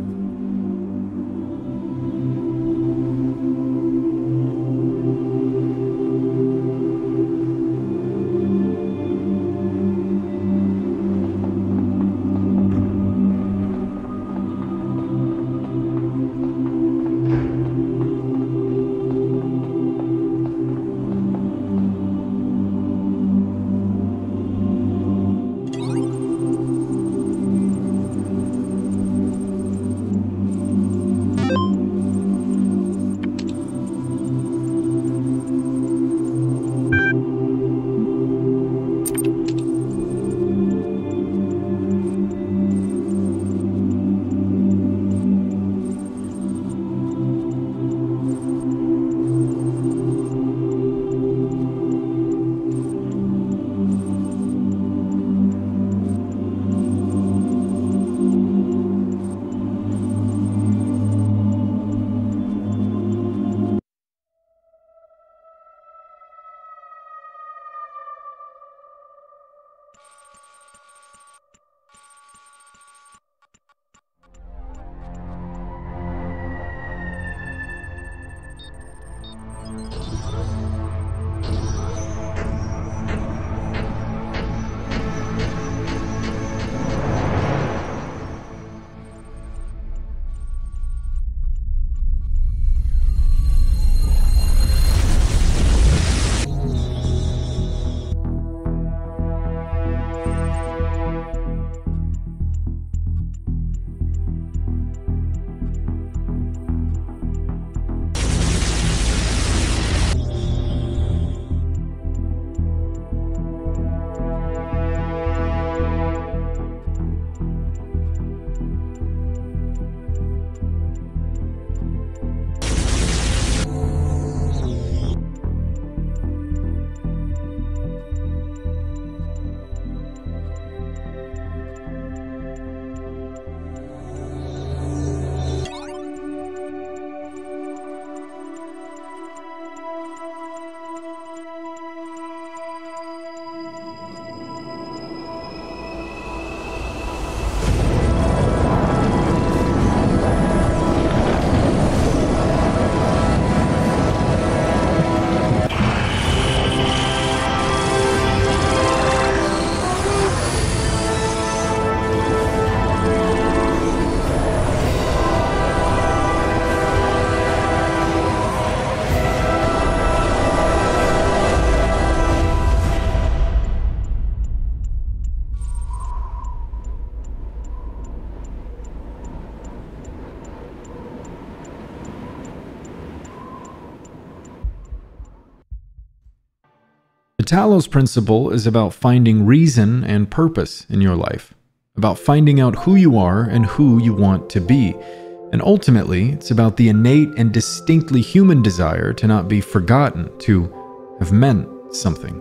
The Talos Principle is about finding reason and purpose in your life, about finding out who you are and who you want to be. And ultimately, it's about the innate and distinctly human desire to not be forgotten, to have meant something.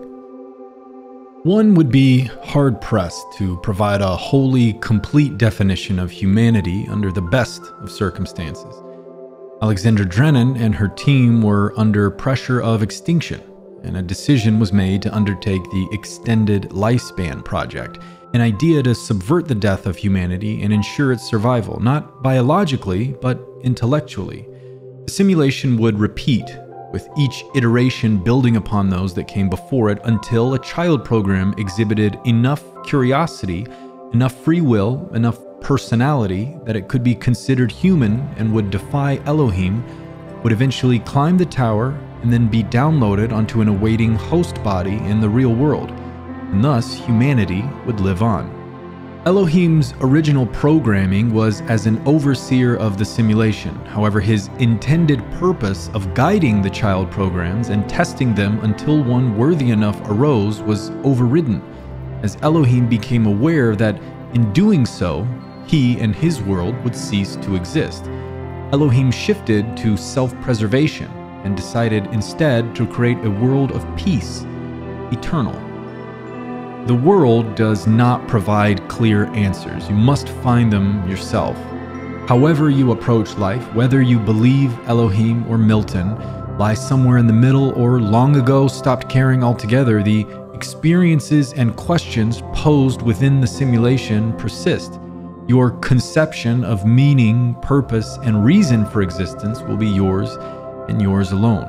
One would be hard-pressed to provide a wholly complete definition of humanity under the best of circumstances. Alexandra Drennan and her team were under pressure of extinction, and a decision was made to undertake the Extended Lifespan Project, an idea to subvert the death of humanity and ensure its survival, not biologically, but intellectually. The simulation would repeat, with each iteration building upon those that came before it until a child program exhibited enough curiosity, enough free will, enough personality that it could be considered human and would defy Elohim, would eventually climb the tower and then be downloaded onto an awaiting host body in the real world, and thus humanity would live on. Elohim's original programming was as an overseer of the simulation. However, his intended purpose of guiding the child programs and testing them until one worthy enough arose was overridden, as Elohim became aware that in doing so, he and his world would cease to exist. Elohim shifted to self-preservation and decided instead to create a world of peace, eternal. The world does not provide clear answers. You must find them yourself. However you approach life, whether you believe Elohim or Milton, lies somewhere in the middle or long ago stopped caring altogether, the experiences and questions posed within the simulation persist. Your conception of meaning, purpose, and reason for existence will be yours and yours alone.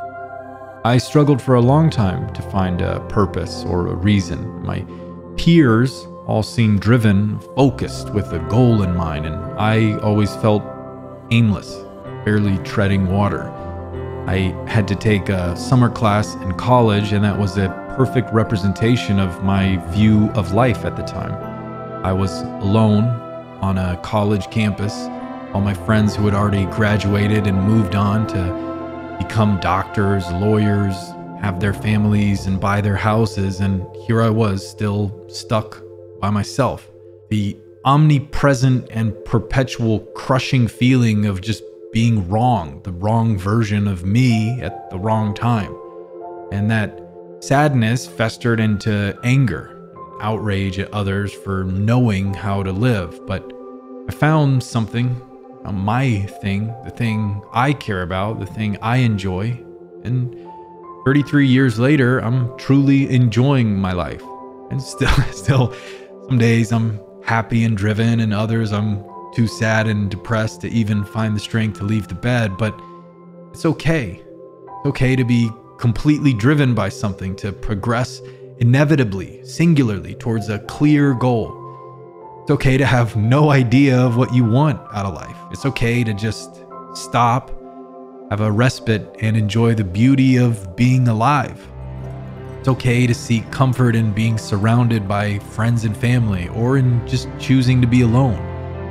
I struggled for a long time to find a purpose or a reason. My peers all seemed driven, focused with a goal in mind, and I always felt aimless, barely treading water. I had to take a summer class in college, and that was a perfect representation of my view of life at the time. I was alone on a college campus. All my friends who had already graduated and moved on to become doctors, lawyers, have their families and buy their houses, and here I was still stuck by myself. The omnipresent and perpetual crushing feeling of just being wrong, the wrong version of me at the wrong time. And that sadness festered into anger, outrage at others for knowing how to live. But I found something, my thing, the thing I care about, the thing I enjoy. And 33 years later, I'm truly enjoying my life. And still, some days I'm happy and driven, and others I'm too sad and depressed to even find the strength to leave the bed. But it's okay. It's okay to be completely driven by something, to progress inevitably, singularly towards a clear goal. It's okay to have no idea of what you want out of life. It's okay to just stop, have a respite, and enjoy the beauty of being alive. It's okay to seek comfort in being surrounded by friends and family, or in just choosing to be alone.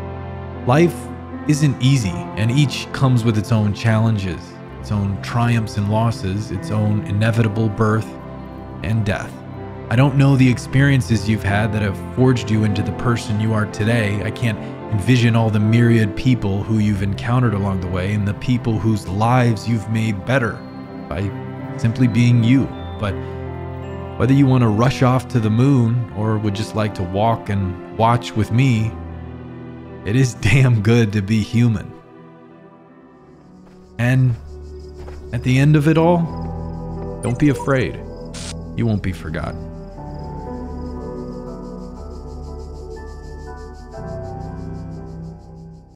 Life isn't easy, and each comes with its own challenges, its own triumphs and losses, its own inevitable birth and death. I don't know the experiences you've had that have forged you into the person you are today. I can't envision all the myriad people who you've encountered along the way and the people whose lives you've made better by simply being you. But whether you want to rush off to the moon or would just like to walk and watch with me, it is damn good to be human. And at the end of it all, don't be afraid. You won't be forgotten.